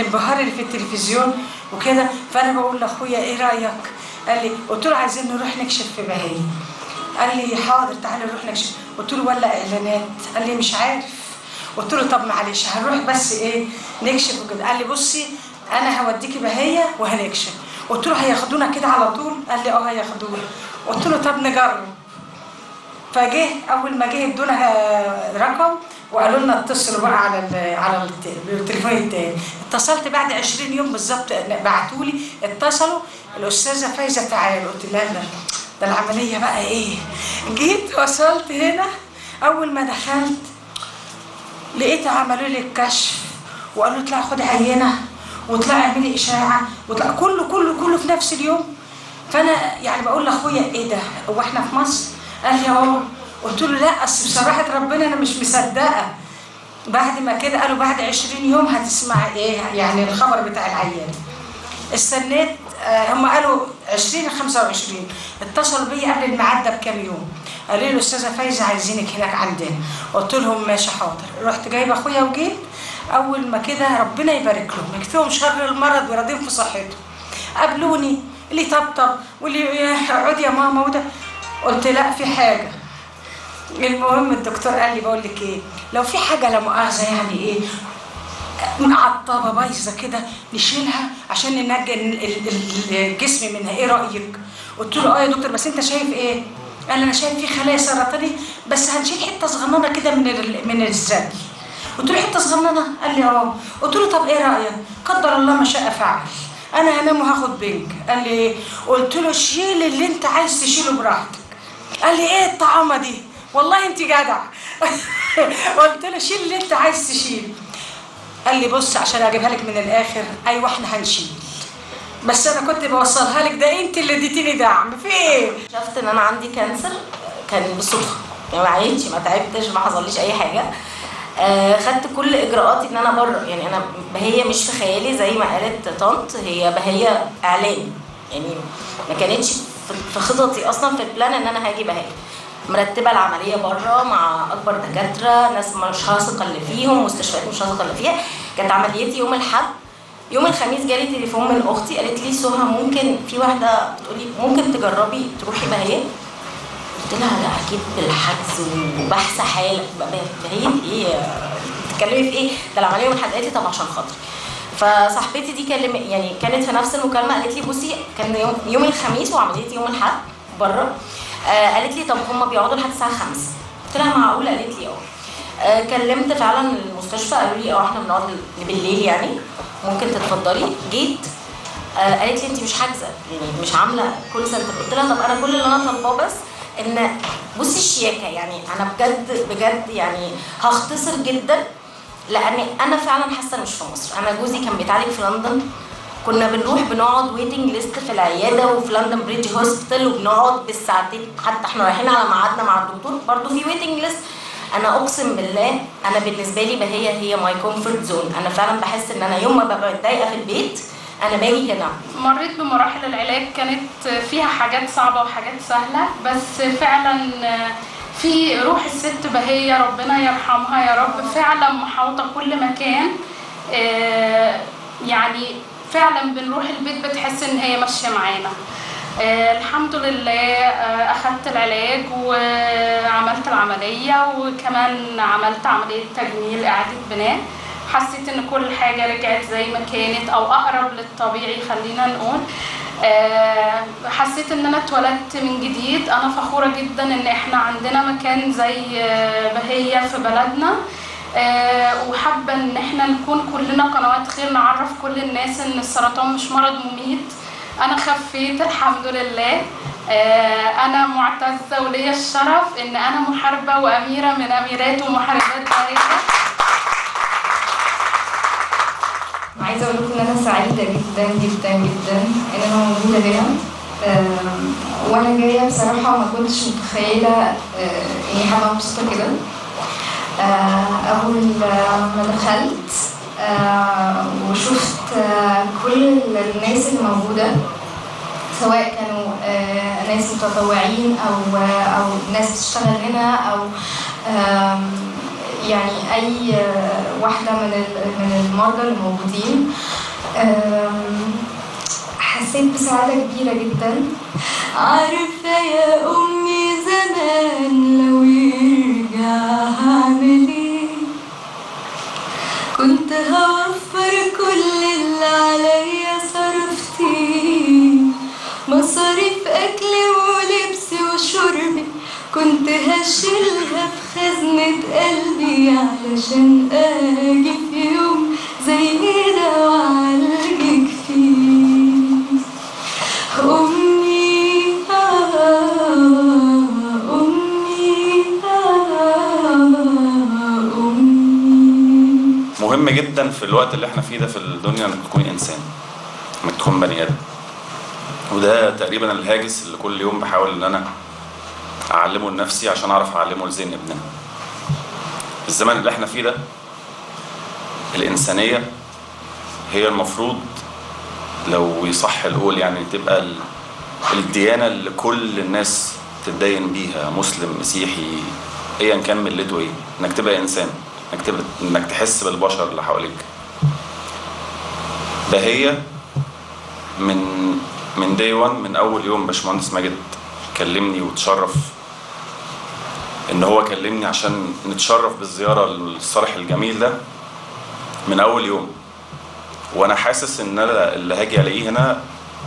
الانبهار اللي في التلفزيون وكده. فانا بقول لاخويا ايه رايك؟ قال لي، قلت له عايزين نروح نكشف في بهية. قال لي حاضر تعالى نروح نكشف. قلت له ولا اعلانات؟ قال لي مش عارف. قلت له طب معلش هنروح بس ايه نكشف وكده. قال لي بصي انا هوديكي بهية وهنكشف. قلت له هياخدونا كده على طول؟ قال لي اه هياخدونا. قلت له طب نجرب. فجه اول ما جه ادونا رقم وقالوا لنا اتصلوا بقى على التليفون التاني. اتصلت بعد 20 يوم بالظبط، بعتوا لي اتصلوا الاستاذه فايزه تعالى. قلت لا ده العمليه بقى ايه. جيت وصلت هنا، اول ما دخلت لقيت عملوا لي الكشف وقالوا لي اطلعي خدي عينه واطلعي اعملي اشاعه واطلعي كله في نفس اليوم. فانا يعني بقول لاخويا ايه ده، هو احنا في مصر؟ قال لي اه. قلت له لا اصل بصراحه ربنا انا مش مصدقه. بعد ما كده قالوا بعد 20 يوم هتسمعي ايه يعني الخبر بتاع العيان. استنيت، هم قالوا 20 25. اتصلوا بيا قبل الميعاد ده بكام يوم، قالوا لي الاستاذه فايزه عايزينك هناك عندنا. قلت لهم ماشي حاضر. رحت جايبه اخويا وجيت. اول ما كده ربنا يبارك لهم يكفيهم شر المرض ويرضيهم في صحتهم، قابلوني اللي طبطب واللي اقعدي يا ماما وده. قلت لا في حاجه. المهم الدكتور قال لي بقول لك ايه، لو في حاجه لا مؤاخذه يعني ايه عطابه بايظه كده نشيلها عشان ننجي الجسم منها، ايه رايك؟ قلت له اه يا دكتور بس انت شايف ايه؟ قال لي انا شايف في خلايا سرطانيه بس هنشيل حته صغننه كده من الثدي. قلت له حته صغننه؟ قال لي اه. قلت له طب ايه رايك؟ قدر الله ما شاء فعل، انا هنام وهاخد بنج. قال لي ايه؟ قلت له شيل اللي انت عايز تشيله براحتك. قال لي ايه الطعامه دي؟ والله انت جدع. قلت له شيل اللي انت عايز تشيله. قال لي بص عشان اجيبها لك من الاخر، ايوه احنا هنشيل بس انا كنت بوصلها لك، ده انت اللي اديتيني دعم في ايه. شفت ان انا عندي كانسر كان بالصدفه يعني، ما عيتش ما تعبتش ما حصليش اي حاجه. خدت كل اجراءاتي ان انا بره يعني. انا بهية مش في خيالي زي ما قالت طنط، هي بهية اعلان يعني، ما كانتش في خططي اصلا في البلان ان انا هاجي بهية. مرتبه العمليه بره مع اكبر دكاتره، ناس مش هثق اللي فيهم، مستشفيات مش هثق اللي فيها. كانت عمليتي يوم الاحد. يوم الخميس جالي تليفون من اختي قالت لي سهى ممكن في واحده بتقولي ممكن تجربي تروحي بهية. قلت لها لا اكيد بالحجز وبحث حاله. بهية ايه؟ بتتكلمي في ايه؟ ده العمليه يوم الاحد. قالت لي طب عشان خاطري. فصاحبتي دي يعني كانت في نفس المكالمه قالت لي بصي كان يوم الخميس وعمليتي يوم الاحد بره. قالت لي طب هم بيقعدوا لحد الساعه 5. قلت لها معقول؟ قالت لي اه. كلمت فعلا المستشفى قالوا لي اه احنا بنقعد بالليل يعني ممكن تتفضلي. جيت قالت لي انت مش حاجزه يعني مش عامله كل سنه. قلت لها طب انا كل اللي انا طالباه بس ان بصي الشياكه يعني، انا بجد يعني هختصر جدا لان انا فعلا حاسه مش في مصر. انا جوزي كان بيتعالج في لندن، كنا بنروح بنقعد ويتنج ليست في العياده وفي لندن بريدج هوسبيتال وبنقعد بالساعتين، حتى احنا رايحين على ميعادنا مع الدكتور برضه في ويتنج ليست. انا اقسم بالله انا بالنسبه لي بهية هي ماي كومفورت زون. انا فعلا بحس ان انا يوم ما ببقى متضايقه في البيت انا باجي هنا. مريت بمراحل العلاج كانت فيها حاجات صعبه وحاجات سهله، بس فعلا في روح الست بهية ربنا يرحمها يا رب فعلا محاوطه كل مكان. يعني فعلا بنروح البيت بتحس ان هي ماشيه معانا. الحمد لله اخدت العلاج وعملت العمليه وكمان عملت عمليه تجميل اعاده بناء. حسيت ان كل حاجه رجعت زي ما كانت او اقرب للطبيعي خلينا نقول. حسيت ان انا اتولدت من جديد. انا فخوره جدا ان احنا عندنا مكان زي بهية في بلدنا. وحابه ان احنا نكون كلنا قنوات خير نعرف كل الناس ان السرطان مش مرض مميت. انا خفيت الحمد لله. انا معتزه وليا الشرف ان انا محاربه واميره من اميرات ومحاربات بهية. عايزه اقول لكم ان انا سعيده جدا جدا جدا ان انا موجوده هنا. وانا جايه بصراحه ما كنتش متخيله اني هبقى مبسوطه كده. اول ما دخلت وشفت كل الناس اللي موجوده سواء كانوا ناس متطوعين او ناس بتشتغل هنا او يعني أي واحدة من المرضى اللي موجودين. حسيت بسعادة كبيرة جدا. عارفة يا أمي زمان لو يرجع هعمل ايه، كنت هوفر كل اللي عليا صرفتي، مصاريف أكلي ولبسي وشربي كنت هشيلها في خزنة قلبي علشان أجي في يوم زي ده وأعالجك فيه. أمي أمي. مهم جدا في الوقت اللي احنا فيه ده في الدنيا انك تكون انسان، انك تكون بني ادم، وده تقريبا الهاجس اللي كل يوم بحاول ان انا اعلمه لنفسي عشان اعرف اعلمه لزين ابننا. الزمن اللي احنا فيه ده الانسانيه هي المفروض لو يصح القول يعني تبقى الديانه اللي كل الناس تتدين بيها، مسلم مسيحي ايا كان ملته ايه، انك تبقى انسان، انك تحس بالبشر اللي حواليك. ده هي من داي 1 من اول يوم باشمهندس ماجد كلمني وتشرف ان هو كلمني عشان نتشرف بالزياره للصالح الجميل ده من اول يوم، وانا حاسس ان انا اللي هاجي الاقيه هنا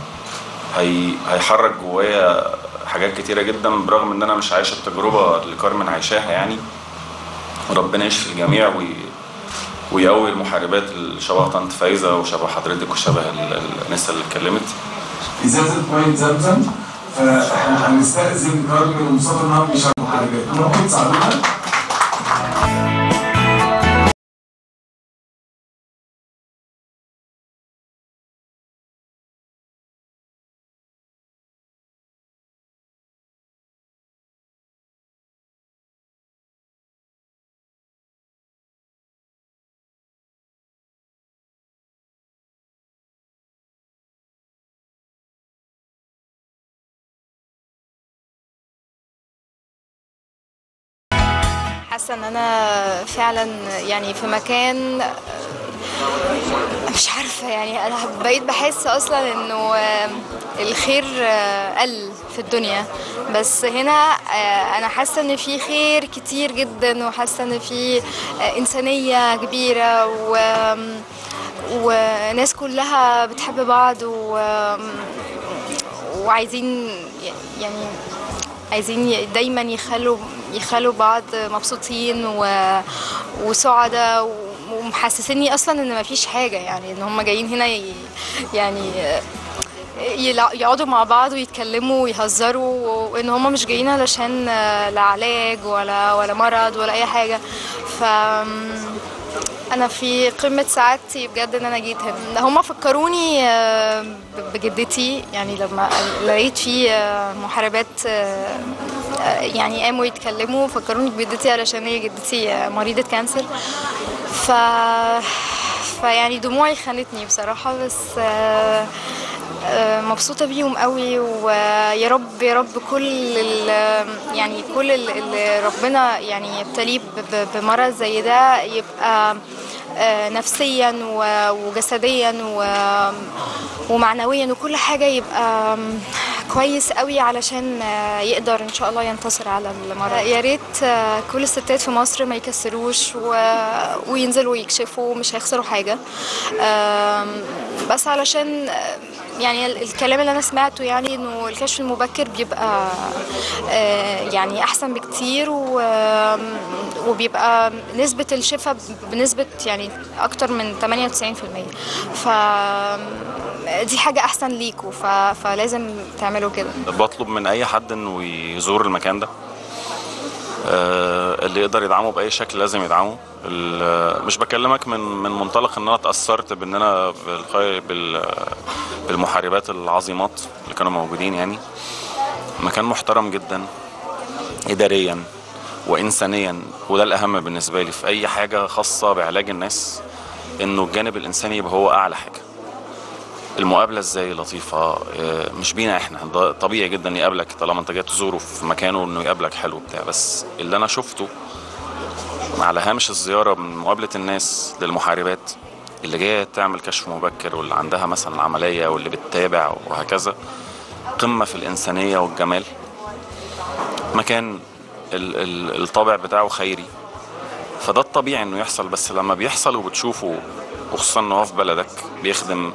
هيحرك جوايا حاجات كتيره جدا، برغم ان انا مش عايشه التجربه اللي كارمن عايشاها يعني. ربنا يشفي الجميع ويقوي المحاربات اللي شبه طنط فايزه وشبه حضرتك وشبه الناس اللي اتكلمت. ازازه ميه زمزم، فاحنا هنستأذن كارمن ومصطفى النهارده يشربوا محاربات، ممكن تساعدونا؟ حاسه ان انا فعلا يعني في مكان مش عارفه، يعني انا بقيت بحس اصلا انه الخير قل في الدنيا، بس هنا انا حاسه ان في خير كتير جدا، وحاسه ان في انسانيه كبيره وناس كلها بتحب بعض وعايزين يعني عايزين دايما يخلوا بعض مبسوطين وسعداء، ومحسسيني اصلا ان مفيش حاجه، يعني ان هم جايين هنا يعني يقعدوا مع بعض ويتكلموا ويهزروا، وان هم مش جايين علشان لا علاج ولا مرض ولا اي حاجه. ف انا في قمه سعادتي بجد ان انا جيت هنا. هم فكروني بجدتي، يعني لما لقيت في محاربات يعني قاموا يتكلموا فكروني بجدتي علشان هي جدتي مريضه كانسر. فيعني دموعي خانتني بصراحه، بس مبسوطه بيهم قوي، ويا رب يا رب يعني كل اللي ربنا يعني يبتليه بمرض زي ده يبقى نفسيا وجسديا ومعنويا وكل حاجه يبقى كويس قوي علشان يقدر ان شاء الله ينتصر على المرض. يا ريت كل الستات في مصر ما يكسروش وينزلوا يكشفوا، مش هيخسروا حاجه، بس علشان يعني الكلام اللي انا سمعته يعني انه الكشف المبكر بيبقى يعني احسن بكتير، وبيبقى نسبة الشفاء بنسبة يعني اكتر من 98%، فدي حاجة احسن ليكوا، فلازم تعملوا كده. بطلب من اي حد انه يزور المكان ده، اللي يقدر يدعمه باي شكل لازم يدعمه. مش بكلمك من منطلق ان انا اتاثرت بان انا بالمحاربات العظيمات اللي كانوا موجودين، يعني مكان محترم جدا اداريا وانسانيا، وده الاهم بالنسبه لي في اي حاجه خاصه بعلاج الناس، انه الجانب الانساني يبقى هو اعلى حاجه. المقابله ازاي لطيفه، مش بينا احنا، ده طبيعي جدا يقابلك طالما انت جاي تزوره في مكانه انه يقابلك حلو بتاع، بس اللي انا شفته على هامش الزياره من مقابله الناس للمحاربات اللي جايه تعمل كشف مبكر واللي عندها مثلا عمليه واللي بتتابع وهكذا، قمه في الانسانيه والجمال. مكان الطابع بتاعه خيري، فده الطبيعي انه يحصل. بس لما بيحصل وبتشوفه، وخصوصا ان هو في بلدك بيخدم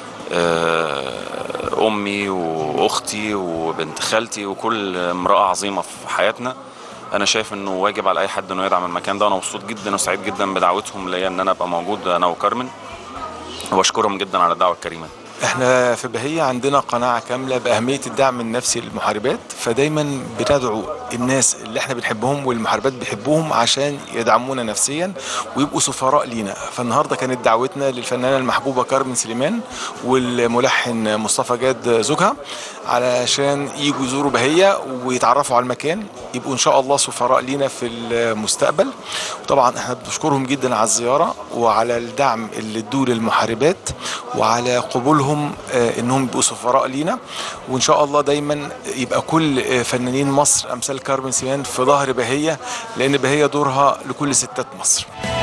امي واختي وبنت خالتي وكل امراه عظيمه في حياتنا، انا شايف انه واجب على اي حد انه يدعم المكان ده. وانا مبسوط جدا وسعيد جدا بدعوتهم ليا ان انا ابقى موجود انا وكارمن، واشكرهم جدا على الدعوه الكريمه. احنا في بهية عندنا قناعة كاملة بأهمية الدعم النفسي للمحاربات، فدايما بندعو الناس اللي احنا بنحبهم والمحاربات بيحبوهم عشان يدعمونا نفسيا ويبقوا سفراء لينا. فالنهارده كانت دعوتنا للفنانة المحبوبة كارمن سليمان والملحن مصطفى جاد زوجها علشان يجوا يزوروا بهية ويتعرفوا على المكان، يبقوا ان شاء الله سفراء لينا في المستقبل. وطبعا احنا بنشكرهم جدا على الزيارة وعلى الدعم اللي ادوه للمحاربات وعلى قبولهم انهم يبقوا سفراء لينا. وان شاء الله دايما يبقى كل فنانين مصر امثال كارمن سليمان في ظهر بهية، لان بهية دورها لكل ستات مصر.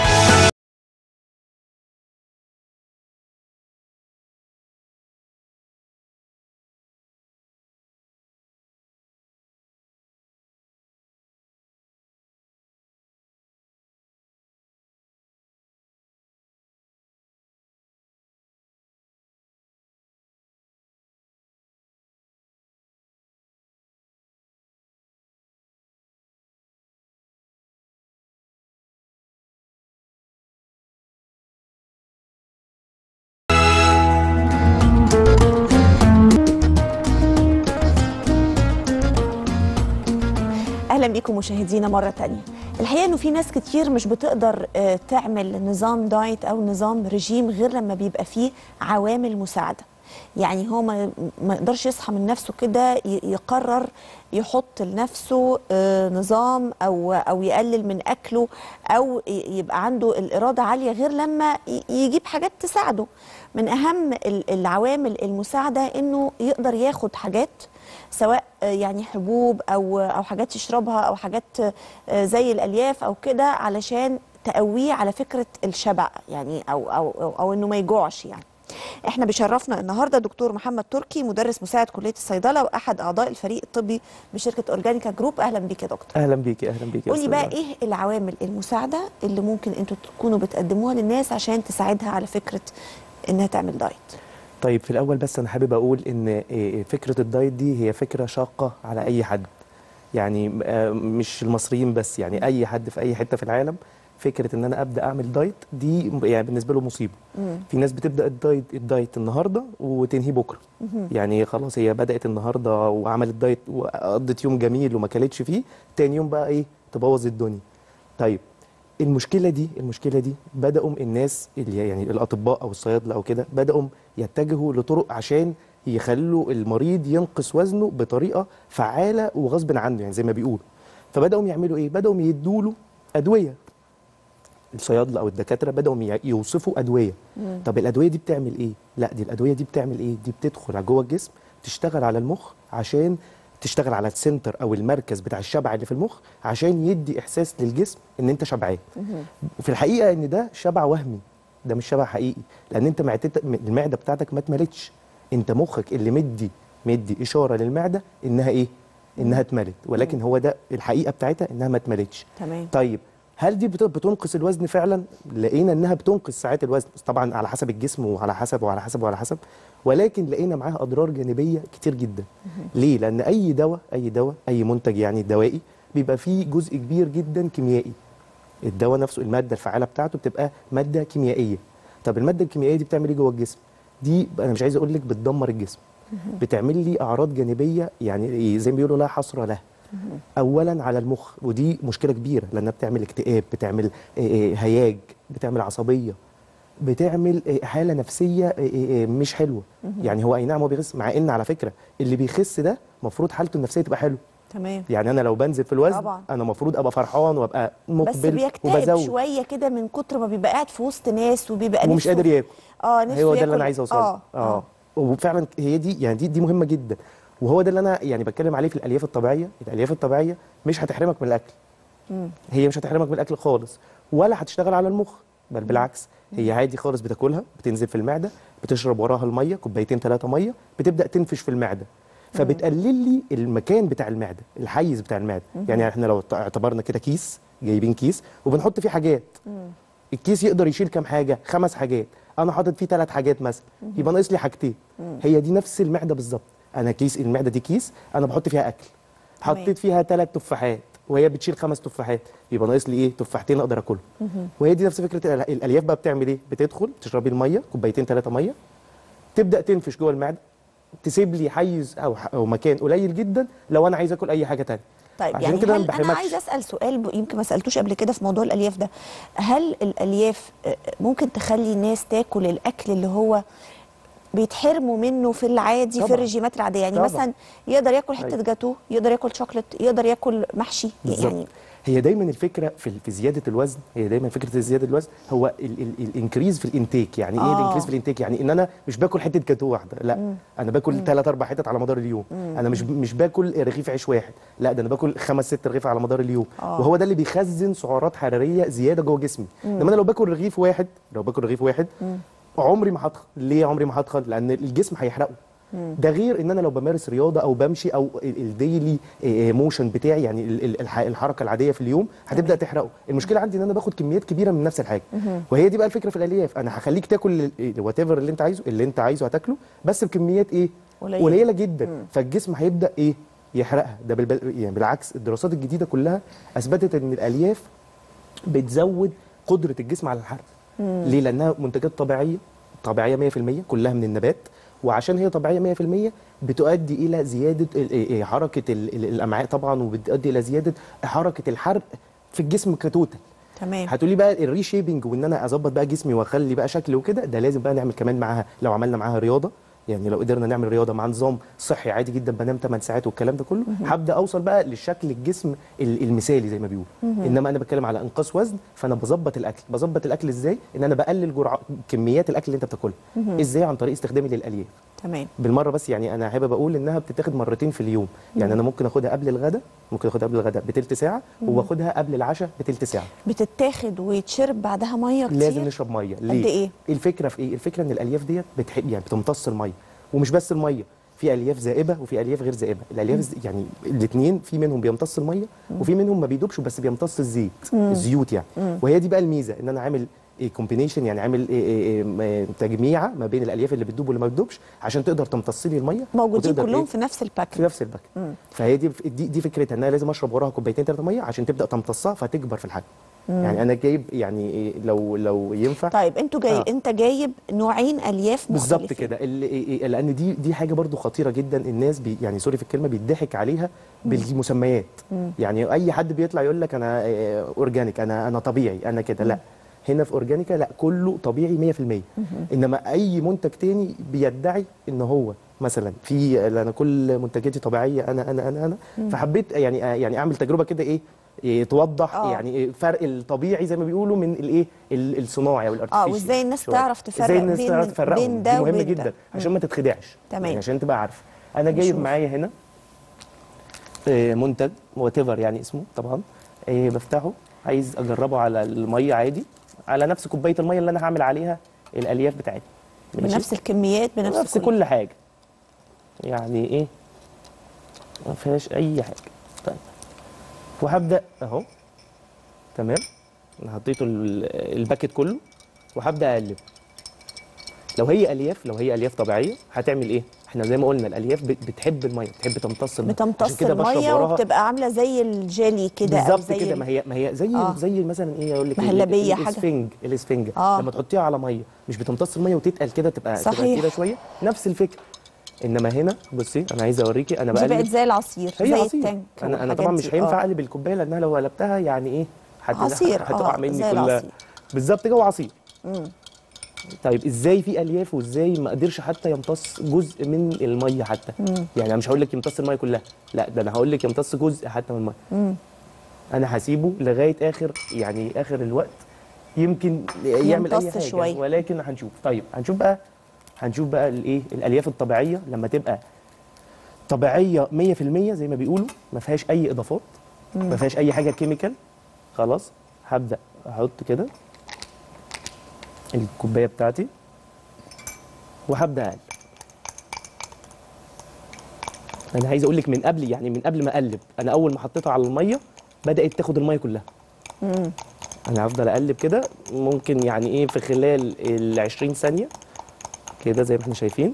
اهلا بيكم مشاهدينا مره تانية. الحقيقه انه في ناس كتير مش بتقدر تعمل نظام دايت او نظام رجيم غير لما بيبقى فيه عوامل مساعده. يعني هو ما يقدرش يصحى من نفسه كده يقرر يحط لنفسه نظام او يقلل من اكله او يبقى عنده الاراده عاليه غير لما يجيب حاجات تساعده. من اهم العوامل المساعده انه يقدر ياخد حاجات، سواء يعني حبوب او حاجات يشربها او حاجات زي الالياف او كده، علشان تقويه على فكره الشبع يعني او انه ما يجوعش. يعني احنا بيشرفنا النهارده دكتور محمد تركي، مدرس مساعد كليه الصيدله واحد اعضاء الفريق الطبي بشركه اورجانيكا جروب. اهلا بيك يا دكتور. اهلا بيكي. اهلا بيكي. قولي بقى ايه العوامل المساعده اللي ممكن انتوا تكونوا بتقدموها للناس عشان تساعدها على فكره انها تعمل دايت؟ طيب في الاول بس انا حابب اقول ان فكره الدايت دي هي فكره شاقه على اي حد، يعني مش المصريين بس، يعني اي حد في اي حته في العالم. فكره ان انا ابدا اعمل دايت دي يعني بالنسبه له مصيبه. في ناس بتبدا الدايت النهارده وتنهي بكره. يعني خلاص هي بدات النهارده وعملت دايت وقضت يوم جميل وما كلتش فيه، تاني يوم بقى ايه تبوظ الدنيا. طيب المشكله دي بداوا الناس اللي يعني الاطباء او الصيادله او كده بداوا يتجهوا لطرق عشان يخلوا المريض ينقص وزنه بطريقه فعاله وغصب عنه، يعني زي ما بيقولوا. فبداوا يعملوا ايه؟ بداوا يدوا له ادويه. الصيادله او الدكاتره بداوا يوصفوا ادويه. طب الادويه دي بتعمل ايه؟ لا دي الادويه دي بتعمل ايه؟ دي بتدخل على جوه الجسم، تشتغل على المخ عشان تشتغل على السنتر او المركز بتاع الشبع اللي في المخ عشان يدي احساس للجسم ان انت شبعان. في الحقيقه ان ده شبع وهمي، ده مش شبع حقيقي، لان انت المعده بتاعتك ما اتملتش. انت مخك اللي مدي اشاره للمعده انها ايه؟ انها اتملت، ولكن هو ده الحقيقه بتاعتها انها ما اتملتش. تمام. طيب هل دي بتنقص الوزن فعلا؟ لقينا انها بتنقص ساعات الوزن، طبعا على حسب الجسم وعلى حسب، ولكن لقينا معاها اضرار جانبيه كتير جدا. ليه؟ لان اي دواء اي منتج يعني دوائي بيبقى فيه جزء كبير جدا كيميائي. الدواء نفسه الماده الفعاله بتاعته بتبقى ماده كيميائيه. طب الماده الكيميائيه دي بتعمل ايه جوه الجسم؟ دي انا مش عايز اقول لك بتدمر الجسم، بتعمل لي اعراض جانبيه يعني زي ما بيقولوا لا حصر لها. اولا على المخ، ودي مشكله كبيره لانها بتعمل اكتئاب، بتعمل هياج، بتعمل عصبيه، بتعمل حاله نفسيه مش حلوه. يعني هو اي نعم هو بيخس، مع ان على فكره اللي بيخس ده المفروض حالته النفسيه تبقى حلوه. تمام. يعني انا لو بنزل في الوزن طبعا انا المفروض ابقى فرحان وابقى مقبل، بس بيكتئب شويه كده من كتر ما بيبقى قاعد في وسط ناس وبيبقى ومش قادر ياكل. نفسه هو ده اللي انا عايز اوصله. وفعلا هي دي يعني دي مهمه جدا، وهو ده اللي انا يعني بتكلم عليه في الالياف الطبيعيه. الالياف الطبيعيه مش هتحرمك من الاكل، هي مش هتحرمك من الاكل خالص، ولا هتشتغل على المخ، بل بالعكس هي عادي خالص بتاكلها، بتنزل في المعده، بتشرب وراها الميه، كوبايتين 3 ميه، بتبدا تنفش في المعده، فبتقلل لي المكان بتاع المعده، الحيز بتاع المعده. يعني احنا لو اعتبرنا كده كيس، جايبين كيس وبنحط فيه حاجات، الكيس يقدر يشيل كام حاجه؟ 5 حاجات، انا حاطط فيه 3 حاجات مثلا، يبقى ناقص لي حاجتين. هي دي نفس المعده بالظبط، انا كيس، المعده دي كيس انا بحط فيها اكل، حطيت فيها 3 تفاحات وهي بتشيل 5 تفاحات، يبقى ناقص لي ايه؟ تفاحتين اقدر اكلهم. وهي دي نفس فكره الالياف بقى. بتعمل ايه؟ بتدخل تشربي الميه، كوبايتين 3 ميه، تبدا تنفش جوه المعده، تسيب لي حيز او مكان قليل جدا لو انا عايز اكل اي حاجه ثانيه. طيب يعني هل انا عايز اسال سؤال يمكن ما سالتوش قبل كده في موضوع الالياف ده، هل الالياف ممكن تخلي الناس تاكل الاكل اللي هو بيتحرموا منه في العادي طبعا. في الرجيمات العاديه، يعني طبعا. مثلا يقدر ياكل حته جاتوه، يقدر ياكل شوكليت، يقدر ياكل محشي بالزبط. يعني هي دايما الفكره في زياده الوزن، هي دايما فكره زياده الوزن هو الانكريز في الانتيك. يعني ايه الانكريز في الانتيك؟ يعني ان انا مش باكل حته جاتوه واحده، لا انا باكل 3 4 حتت على مدار اليوم. انا مش باكل رغيف عيش واحد، لا ده انا باكل 5 6 رغيف على مدار اليوم. وهو ده اللي بيخزن سعرات حراريه زياده جوه جسمي. انما انا لو باكل رغيف واحد عمري ما هتخن. ليه عمري ما هتخن؟ لان الجسم هيحرقه. ده غير ان انا لو بمارس رياضه او بمشي او الديلي موشن بتاعي، يعني الحركه العاديه في اليوم هتبدا تحرقه. المشكله عندي ان انا باخد كميات كبيره من نفس الحاجه، وهي دي بقى الفكره في الالياف. انا هخليك تاكل وات ايفر اللي انت عايزه هتاكله، بس بكميات ايه؟ قليله جدا. فالجسم هيبدا ايه؟ يحرقها. ده يعني بالعكس الدراسات الجديده كلها اثبتت ان الالياف بتزود قدره الجسم على الحرق. ليه؟ لانها منتجات طبيعيه 100%، كلها من النبات، وعشان هي طبيعيه 100% بتؤدي الى زياده حركه الامعاء طبعا، وبتؤدي الى زياده حركه الحرق في الجسم كتوتال. تمام. هتقولي بقى الريشيبنج وان انا اظبط بقى جسمي واخلي بقى شكلي وكده، ده لازم بقى نعمل كمان معاها، لو عملنا معاها رياضه، يعني لو قدرنا نعمل رياضه مع نظام صحي عادي جدا، بنام 8 ساعات والكلام ده كله، هبدا اوصل بقى للشكل الجسم المثالي زي ما بيقولوا. انما انا بتكلم على انقاص وزن، فانا بظبط الاكل ازاي؟ ان انا بقلل كميات الاكل اللي انت بتاكلها. ازاي؟ عن طريق استخدامي للالياف. تمام. بالمره بس، يعني انا حابب اقول انها بتتاخد مرتين في اليوم. يعني انا ممكن اخدها قبل الغداء، بتلت ساعه، واخدها قبل العشاء بتلت ساعه. بتتاخد ويتشرب بعدها ميه كتير؟ لازم نشرب ميه. ليه؟ قد ايه؟ الفكره في ايه؟ الفكره ان الالياف ديت يعني بتمتص الميه، ومش بس الميه، في الياف ذائبه وفي الياف غير ذائبه. الالياف يعني الاثنين، في منهم بيمتص الميه وفي منهم ما بيدوبش بس بيمتص الزيوت يعني. وهي دي بقى الميزه، ان انا عامل كومبينيشن، يعني عامل تجميعه ما بين الالياف اللي بتدوب واللي ما بتدوبش، عشان تقدر تمتص لي الميه. موجودين كلهم في نفس الباكت. في نفس الباكت. فهي دي فكرتها، ان انا لازم اشرب وراها كوبايتين 3 ميه عشان تبدا تمتصها فتكبر في الحجم. يعني انا جايب يعني لو ينفع. طيب انت جايب نوعين الياف مختلفين بالظبط كده، لان دي حاجه برضو خطيره جدا. الناس يعني سوري في الكلمه بيضحك عليها بالمسميات. يعني اي حد بيطلع يقول لك انا اورجانيك، انا طبيعي، انا كده. لا، هنا في اورجانيكا لا، كله طبيعي 100%. انما اي منتج تاني بيدعي ان هو مثلا انا كل منتجاتي طبيعيه، انا فحبيت يعني اعمل تجربه كده ايه توضح يعني فرق الطبيعي زي ما بيقولوا من الايه الصناعي او الارتفيشال. وازاي الناس تعرف تفرق بين ده مهم جدا عشان ما تتخدعش. تمام. يعني عشان تبقى عارفه. انا جايب معايا هنا منتج وات ايفر يعني اسمه طبعا، بفتحه عايز اجربه على الميه عادي، على نفس كوبايه الميه اللي انا هعمل عليها الالياف بتاعتي، بنفس الكميات، بنفس كل حاجه، يعني ايه ما فيهاش اي حاجه. طيب وهبدا اهو. تمام. انا حطيته الباكت كله وهبدا اقلب. لو هي الياف طبيعيه هتعمل ايه؟ احنا زي ما قلنا الالياف بتحب الميه، بتحب تمتص الميه، بتمتص الميه وبتبقى عامله زي الجيلي كده، بالظبط كده. ما هي زي مثلا ايه اقول لك، مهلبيه الاسفنج لما تحطيها على ميه مش بتمتص الميه وتتقل كده، تبقى كده شويه، نفس الفكره. انما هنا بصي انا عايزه اوريكي، انا بقلب، دي بقت زي العصير، زي التانك. انا طبعا مش هينفع اقلب الكوبايه، لانها لو قلبتها يعني ايه عصير، هتقع مني كلها. بالظبط كده، عصير. طيب ازاي في الياف وازاي ما قدرش حتى يمتص جزء من الميه حتى؟ يعني انا مش هقول لك يمتص الميه كلها، لا ده انا هقول لك يمتص جزء حتى من الميه. انا هسيبه لغايه اخر الوقت، يمكن يعمل اي حاجه شوية. ولكن هنشوف. طيب هنشوف بقى الايه الالياف الطبيعيه لما تبقى طبيعيه 100% زي ما بيقولوا، ما فيهاش اي اضافات، ما فيهاش اي حاجه كيميكال، خلاص هبدا احط كده الكوبايه بتاعتي وهبدا اقلب. انا عايز اقول لك من قبل، يعني من قبل ما اقلب، انا اول ما حطيتها على الميه بدات تاخد الميه كلها. انا هفضل اقلب كده، ممكن يعني ايه في خلال ال 20 ثانيه كده زي ما احنا شايفين.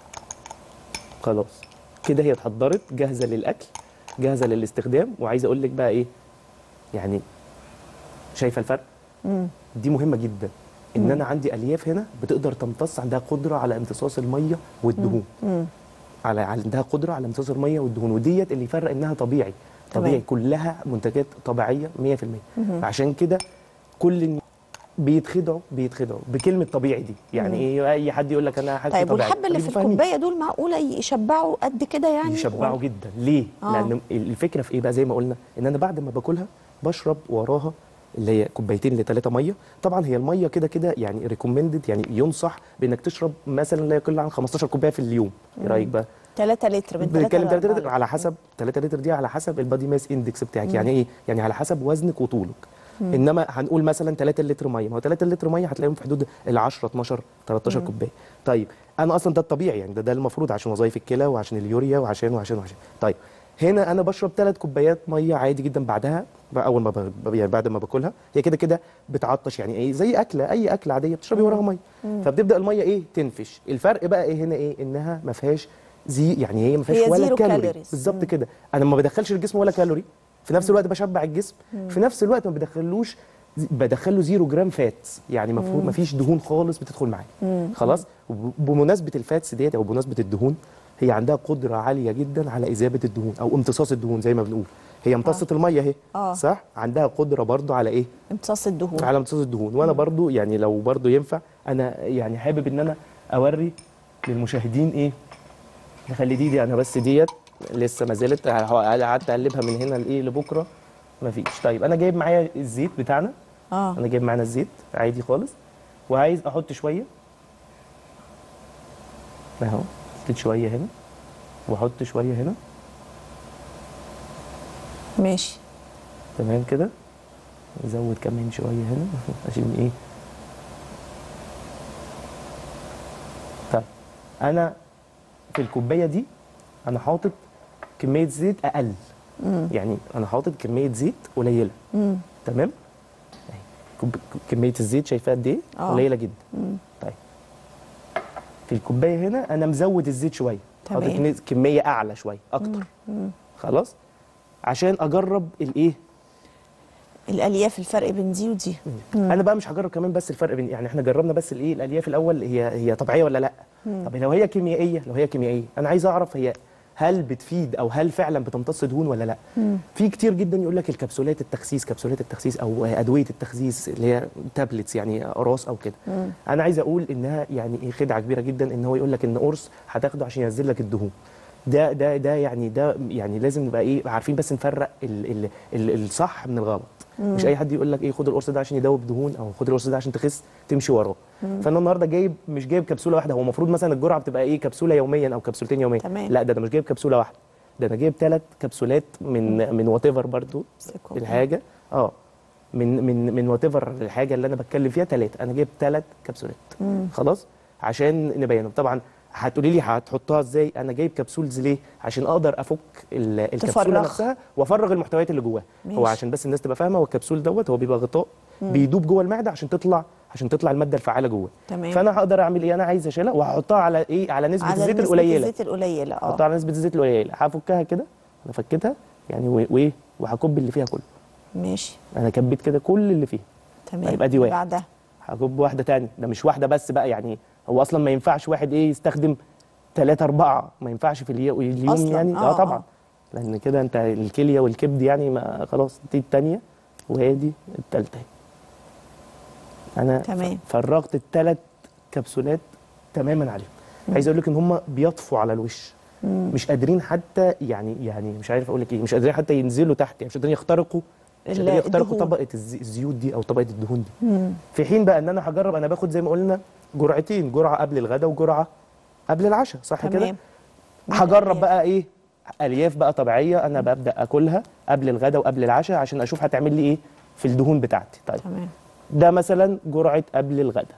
خلاص كده هي اتحضرت جاهزه للاكل، جاهزه للاستخدام. وعايز اقول لك بقى ايه، يعني شايفه الفرق؟ دي مهمه جدا، ان انا عندي الياف هنا بتقدر تمتص، عندها قدره على امتصاص الميه والدهون. عندها قدره على امتصاص الميه والدهون، وديت اللي يفرق انها طبيعي. طبيعي كلها منتجات طبيعيه 100%. عشان كده كل بيتخدعوا بكلمه طبيعي دي، يعني ايه اي حد يقول لك انا حاجه طيب طبيعيه. والحبه اللي في الكوبايه دول معقوله يشبعوا قد كده يعني؟ يشبعوا جدا. ليه؟ لان الفكره في ايه بقى؟ زي ما قلنا ان انا بعد ما باكلها بشرب وراها اللي هي كوبايتين ل3 ميه. طبعا هي الميه كده كده يعني ريكومندد، يعني ينصح بانك تشرب مثلا لا يقل عن 15 كوبايه في اليوم. ايه رايك بقى؟ 3 لتر من 3 لتر على حسب 3 لتر دي على حسب البادي ماس اندكس بتاعك. يعني ايه؟ يعني على حسب وزنك وطولك. انما هنقول مثلا 3 لتر ميه، ما هو 3 لتر ميه هتلاقيهم في حدود ال 10 12 13 كوبايه. طيب انا اصلا ده الطبيعي، يعني ده المفروض عشان وظائف الكلى وعشان اليوريا وعشان. طيب هنا انا بشرب 3 كوبايات ميه عادي جدا بعدها، اول ما يعني بعد ما باكلها. هي كده كده بتعطش، يعني ايه زي اكله، اي اكله عاديه بتشربي وراها ميه. فبتبدا الميه ايه تنفش. الفرق بقى ايه هنا؟ ايه انها ما فيهاش يعني هي ما فيهاش ولا كالوري. بالظبط كده. انا ما بدخلش الجسم ولا كالوري، في نفس الوقت بشبع الجسم، في نفس الوقت ما بدخله 0 جرام فاتس، يعني مفروض ما فيش دهون خالص بتدخل معايا. خلاص. بمناسبه الفاتس ديت او بمناسبه الدهون، هي عندها قدره عاليه جدا على اذابه الدهون او امتصاص الدهون زي ما بنقول. هي امتصت الميه اهي، صح؟ عندها قدره برضو على ايه؟ امتصاص الدهون. على امتصاص الدهون. وانا برضو يعني لو برضو ينفع، انا يعني حابب ان انا اوري للمشاهدين ايه. نخلي دي انا بس ديت لسه ما زالت، قعدت اقلبها من هنا لايه لبكره مفيش. طيب انا جايب معايا الزيت بتاعنا. انا جايب معانا الزيت عادي خالص، وعايز احط شويه اهو. احط شويه هنا واحط شويه هنا. ماشي تمام كده. نزود كمان شويه هنا عشان ايه. طيب انا في الكوبايه دي انا حاطط كميه زيت اقل. يعني انا حاطط كميه زيت قليله. تمام. كميه الزيت شايفاها قد ايه؟ قليله جدا. طيب في الكوبايه هنا انا مزود الزيت شويه، حاطط كميه اعلى شويه اكتر. خلاص. عشان اجرب الايه؟ الالياف، الفرق بين دي ودي. انا بقى مش هجرب كمان بس الفرق بين، يعني احنا جربنا بس الايه الالياف الاول هي طبيعيه ولا لا. طب لو هي كيميائيه، انا عايز اعرف هي هل بتفيد او هل فعلا بتمتص دهون ولا لا. في كتير جدا يقول لك الكبسولات التخسيس او ادويه التخسيس اللي هي تابلتس، يعني اقراص او كده. انا عايز اقول انها يعني خدعه كبيره جدا ان هو يقول لك ان قرص هتاخده عشان ينزل لك الدهون. ده يعني لازم نبقى ايه عارفين بس نفرق الصح من الغلط. مش اي حد يقول لك ايه خد القرص ده عشان يدوب دهون او خد القرص ده عشان تخس تمشي وراه. فانا النهارده مش جايب كبسوله واحده. هو المفروض مثلا الجرعه بتبقى ايه كبسوله يوميا او كبسولتين يوميا. لا ده انا مش جايب كبسوله واحده، ده انا جايب 3 كبسولات من وات ايفر برضو الحاجه. من وات ايفر الحاجه اللي انا بتكلم فيها 3. انا جايب 3 كبسولات. خلاص عشان نبينهم. طبعا هتقولي لي هتحطها ازاي؟ انا جايب كبسولز ليه؟ عشان اقدر افك الكبسوله نفسها وافرغ المحتويات اللي جواها. هو عشان بس الناس تبقى فاهمه، هو الكبسول دوت هو بيبقى غطاء بيدوب جوه المعده عشان تطلع الماده الفعاله جوه. فانا هقدر اعمل ايه؟ انا عايز اشيلها وهحطها على ايه؟ على نسبه الزيت القليله. هحطها على نسبه الزيت القليله. هفكها كده، انا فكيتها يعني وايه، وهكب اللي فيها كله. ماشي. انا كبيت كده كل اللي فيها. تمام. يبقى دي واحد. بعدها هكب واحده ثانيه. ده مش واحده بس بقى، يعني هو اصلا ما ينفعش واحد يستخدم 3 4، ما ينفعش في اليوم أصلاً. يعني طبعا لان كده انت الكليه والكبد يعني ما خلاص. دي الثانيه وهي الثالثه. انا فرغت ال3 كبسولات تماما عليهم. عايز اقول لك ان هم بيطفوا على الوش. مش قادرين حتى يعني مش عارف اقول لك ايه، مش قادرين حتى ينزلوا تحت، يعني مش قادرين يخترقوا طبقه الزيوت دي او طبقه الدهون دي. في حين بقى ان انا هجرب، انا باخد زي ما قلنا جرعتين، جرعه قبل الغداء وجرعه قبل العشاء، صح كده؟ هجرب بقى ايه الياف بقى طبيعيه انا ببدا اكلها قبل الغداء وقبل العشاء عشان اشوف هتعمل لي ايه في الدهون بتاعتي. طيب تمام. ده مثلا جرعه قبل الغداء،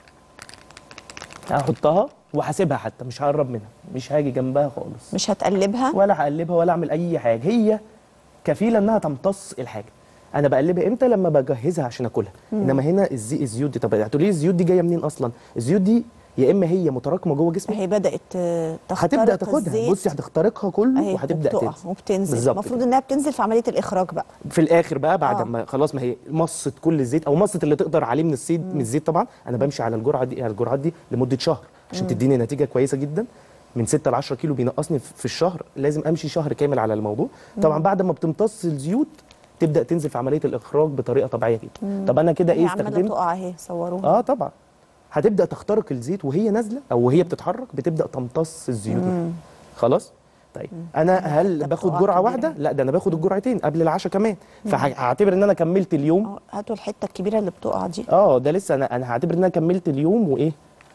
هحطها وهسيبها، حتى مش هقرب منها، مش هاجي جنبها خالص، مش هتقلبها ولا هقلبها ولا اعمل اي حاجه، هي كفيله انها تمتص الحاجه. انا بقلبها امتى؟ لما بجهزها عشان اكلها. انما هنا الزيوت دي، طب هتقولي لي الزيوت دي جايه منين اصلا؟ الزيوت دي يا اما هي متراكمه جوه جسمك، هي بدات تخترق هتبدا تاخدها، الزيت. بصي هتخترقها كله وهتبدا تنزل وبتنزل. المفروض انها بتنزل في عمليه الاخراج بقى في الاخر بقى بعد ما خلاص، ما هي مصت كل الزيت او مصت اللي تقدر عليه من الزيت. طبعا انا بمشي على الجرعه دي، على الجرعات دي لمده شهر عشان تديني نتيجه كويسه جدا. من 6 ل 10 كيلو بينقصني في الشهر، لازم امشي شهر كامل على الموضوع. طبعا بعد ما بتمتص الزيوت تبدا تنزل في عمليه الاخراج بطريقه طبيعيه جدا. طب انا كده ايه استخدمت؟ عماله تقع اهي، صوروها. طبعا هتبدا تخترق الزيت وهي نازله او وهي بتتحرك، بتبدا تمتص الزيوت. خلاص. طيب انا هل باخد جرعه واحده؟ لا، ده انا باخد الجرعتين قبل العشاء كمان، فهعتبر ان انا كملت اليوم. هاتوا الحته الكبيره اللي بتقع دي. ده لسه انا هعتبر ان انا كملت اليوم وايه،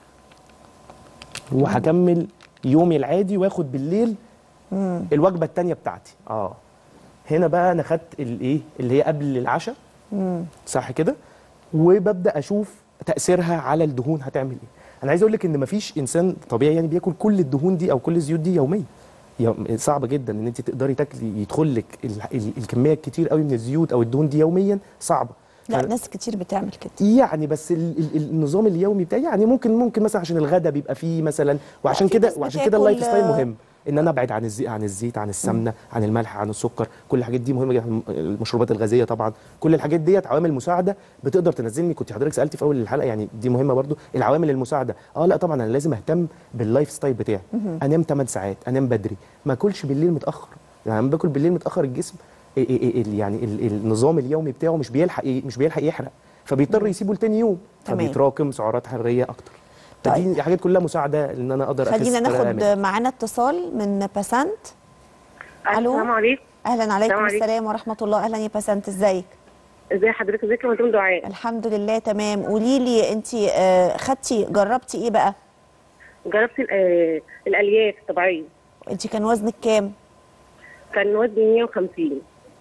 وهكمل يومي العادي واخد بالليل الوجبه الثانيه بتاعتي. هنا بقى انا خدت الايه اللي هي قبل العشاء، صح كده، وببدا اشوف تاثيرها على الدهون هتعمل ايه. انا عايز اقول لك ان مفيش انسان طبيعي يعني بياكل كل الدهون دي او كل الزيوت دي يوميا. صعب جدا ان انت تقدري تاكلي يدخل لك الكميه الكتير قوي من الزيوت او الدهون دي يوميا، صعبه. لا ناس كتير بتعمل كده يعني، بس النظام اليومي بتاعي يعني ممكن مثلا عشان الغدا بيبقى فيه مثلا، وعشان كده اللايف ستايل مهم، ان انا ابعد عن الزيت عن السمنه عن الملح عن السكر. كل الحاجات دي مهمه جدا. المشروبات الغازيه طبعا، كل الحاجات ديت عوامل مساعده بتقدر تنزلني. كنت حضرتك سالتي في اول الحلقه يعني دي مهمه برضو، العوامل المساعده. لا طبعا انا لازم اهتم باللايف ستايل بتاعي. انام 8 ساعات، انام بدري، ما اكلش بالليل متاخر. يعني لما باكل بالليل متاخر الجسم يعني النظام اليومي بتاعه مش بيلحق يحرق، فبيضطر يسيبه لتاني يوم، فبيتراكم سعرات حراريه اكتر. فدي الحاجات كلها مساعده ان انا اقدر اخس. خلينا ناخد معانا اتصال من باسنت. الو، السلام عليكم. اهلا. عليكم السلام ورحمه الله. اهلا يا باسنت، ازيك؟ ازي حضرتك؟ ازيك يا مدام دعاء؟ الحمد لله تمام. قولي لي انت جربتي ايه بقى؟ جربت الالياف الطبيعيه. انت كان وزنك كام؟ كان وزني 150.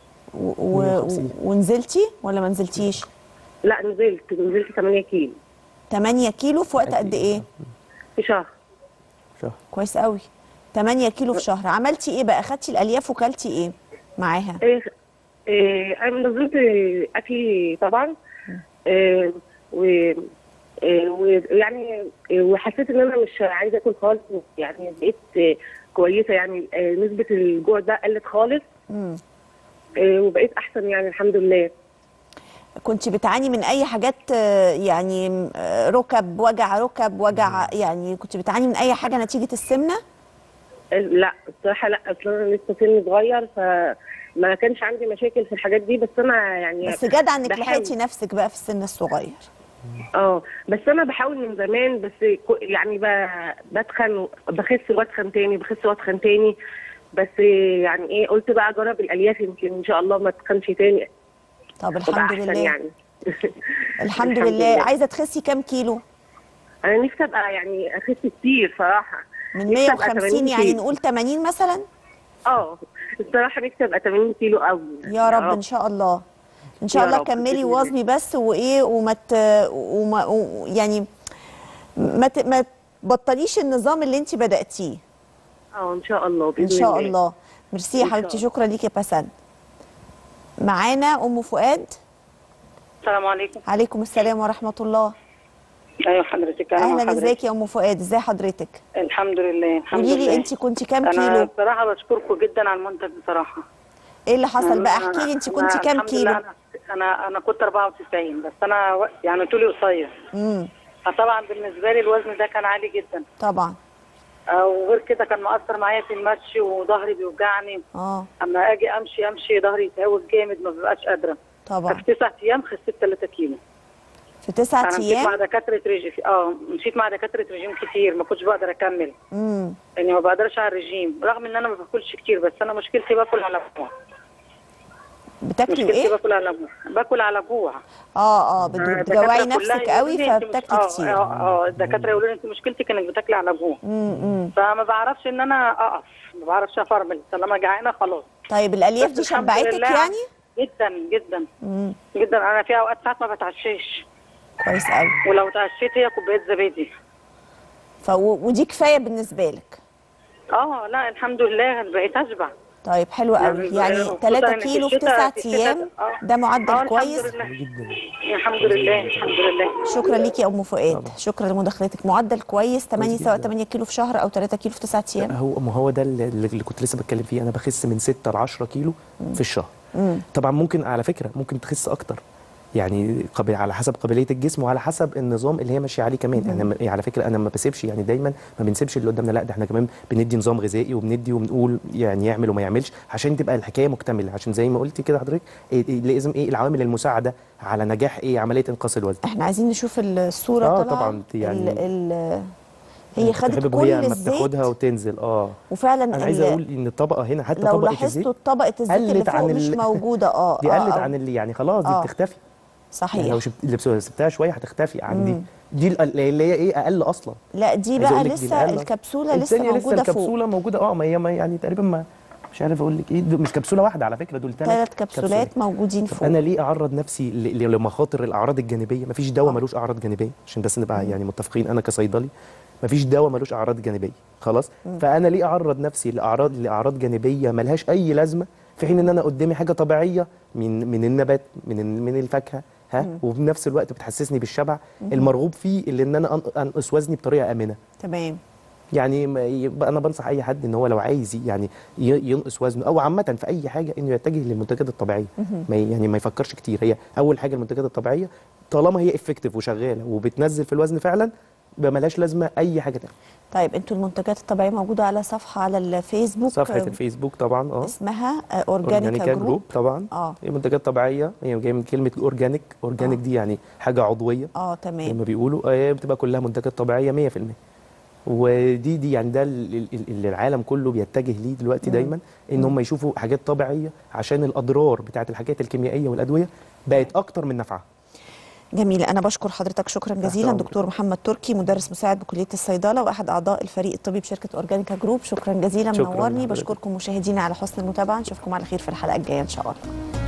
ونزلتي ولا ما نزلتيش؟ لا نزلت 8 كيلو. 8 كيلو في وقت قد ايه؟ في شهر. كويس قوي. 8 كيلو في شهر. عملتي ايه بقى؟ خدتي الالياف وكلتي ايه معاها؟ انا نزلت اكلي طبعا، ويعني وحسيت ان انا مش عايزه اكل خالص، يعني بقيت كويسه، يعني نسبه الجوع ده قلت خالص. وبقيت احسن يعني الحمد لله. كنت بتعاني من اي حاجات يعني وجع ركب يعني كنت بتعاني من اي حاجه نتيجه السمنه؟ لا الصراحه لا، اصل انا لسه سني صغير فما كانش عندي مشاكل في الحاجات دي، بس انا يعني بس جدع انك لحقتي نفسك بقى في السن الصغير. بس انا بحاول من زمان، بس يعني بتخن بخس واتخن تاني، بخس واتخن تاني، بس يعني ايه قلت بقى اجرب الالياف يمكن ان شاء الله ما تخنش تاني. طب الحمد لله يعني. الحمد لله. عايزه تخسي كام كيلو؟ انا نفسي ابقى يعني اخس كتير صراحه. من 150 يعني نقول 80 مثلا؟ الصراحه نفسي ابقى 80 كيلو قوي. يا رب ان شاء الله. ان شاء الله كملي وواظبي بس يعني ما تبطليش النظام اللي انت بداتيه. ان شاء الله باذن الله. ان شاء الله. ميرسي يا حبيبتي، شكرا ليكي يا باسنت. معانا ام فؤاد. السلام عليكم. عليكم السلام ورحمه الله. ايوه حضرتك. اهلا، ازيك يا ام فؤاد؟ ازي حضرتك؟ الحمد لله. قولي لي انت كنت كام كيلو؟ انا بصراحه بشكركم جدا على المنتج بصراحه. ايه اللي حصل بقى؟ احكي لي انت كنت كام كيلو؟ انا كنت 94، بس انا يعني طولي قصير. فطبعا بالنسبه لي الوزن ده كان عالي جدا. طبعا. وغير كده كان مؤثر معايا في المشي، وظهري بيوجعني. اما اجي امشي ظهري يتهوج جامد، ما ببقاش قادره. طبعا. في 9 ايام خسيت 3 كيلو. في 9 ايام؟ مشيت مع دكاتره رجيم. مشيت مع دكاتره رجيم كتير، ما كنتش بقدر اكمل. يعني ما بقدرش على الرجيم، رغم ان انا ما باكلش كتير، بس انا مشكلتي باكل على جوع. بتاكلي ايه؟ باكل على جوع. بتجوعي نفسك قوي فبتاكلي كتير. الدكاتره يقولوا لي انت مشكلتك انك بتاكلي على جوع. فما بعرفش ان انا اقف، ما بعرفش افرمل، طالما جعانه خلاص. طيب الالياف دي شبعتك يعني؟ جدا جدا جدا. انا في اوقات ساعات ما بتعشاش. كويس قوي. ولو اتعشيت هي كوبايه زبادي. ودي كفايه بالنسبه لك؟ لا الحمد لله بقيت اشبع. طيب حلو قوي. يعني 3 كيلو في 9 ايام ده معدل كويس جدا. الحمد لله الحمد لله. شكرا ليكي يا ام فؤاد، شكرا لمداخلتك. معدل كويس 8 سواء 8 كيلو في شهر او 3 كيلو في 9 ايام. هو ده اللي كنت لسه بتكلم فيه. انا بخس من 6 ل 10 كيلو في الشهر. طبعا ممكن على فكره ممكن تخس اكتر، يعني على حسب قابليه الجسم وعلى حسب النظام اللي هي ماشيه عليه كمان. يعني على فكره انا ما بسيبش، يعني دايما ما بنسيبش اللي قدامنا، لا ده احنا كمان بندي نظام غذائي وبندي وبنقول يعني يعمل وما يعملش عشان تبقى الحكايه مكتمله، عشان زي ما قلتي كده حضرتك لازم العوامل المساعده على نجاح عمليه انقاص الوزن. احنا عايزين نشوف الصوره طبعا يعني هي خدت كل الزيت الزيت بتاخدها وتنزل. وفعلا انا عايز اقول ان الطبقه هنا حتى لو طبقه لاحظتوا طبقه الزيت اللي فوق مش موجوده. دي قلت عن اللي يعني خلاص دي بتختفي. صحيح. يعني لو سبتها شويه هتختفي عن دي اللي هي اقل اصلا. لا دي بقى لسه الكبسوله لسه موجوده فوق. الكبسوله موجوده ما هي يعني تقريبا ما مش عارف اقول لك ايه، مش كبسوله واحده على فكره، دول 3 كبسولات موجودين فوق. انا ليه اعرض نفسي لمخاطر الاعراض الجانبيه؟ مفيش دواء ملوش اعراض جانبيه عشان بس نبقى يعني متفقين. انا كصيدلي مفيش دواء ملوش اعراض جانبيه خلاص. فانا ليه اعرض نفسي لاعراض جانبيه ملهاش اي لازمه في حين ان انا قدامي حاجه طبيعيه من النبات من الفاكهه وبنفس الوقت بتحسسني بالشبع المرغوب فيه، اللي ان انا انقص وزني بطريقه امنه. تمام. يعني انا بنصح اي حد ان هو لو عايز يعني ينقص وزنه او عامه في اي حاجه انه يتجه للمنتجات الطبيعيه. يعني ما يفكرش كتير. هي اول حاجه المنتجات الطبيعيه طالما هي افكتيف وشغاله وبتنزل في الوزن فعلا ملهاش لازمه اي حاجه ثانيه. طيب انتوا المنتجات الطبيعيه موجوده على صفحه على الفيسبوك، صفحه الفيسبوك طبعا اسمها اورجانيكا جروب طبعا. هي منتجات طبيعيه، هي جايه من كلمه اورجانيك دي يعني حاجه عضويه. تمام. زي ما بيقولوا بتبقى كلها منتجات طبيعيه 100%. ودي يعني ده اللي العالم كله بيتجه ليه دلوقتي دايما، ان هم يشوفوا حاجات طبيعيه عشان الاضرار بتاعت الحاجات الكيميائيه والادويه بقت اكتر من نفعها. جميل. أنا بشكر حضرتك شكرا جزيلا دكتور محمد تركي، مدرس مساعد بكلية الصيدلة وأحد أعضاء الفريق الطبي بشركة أورجانيكا جروب. شكرا جزيلا، منورني. بشكركم مشاهدينا على حسن المتابعة، نشوفكم على خير في الحلقة الجاية إن شاء الله.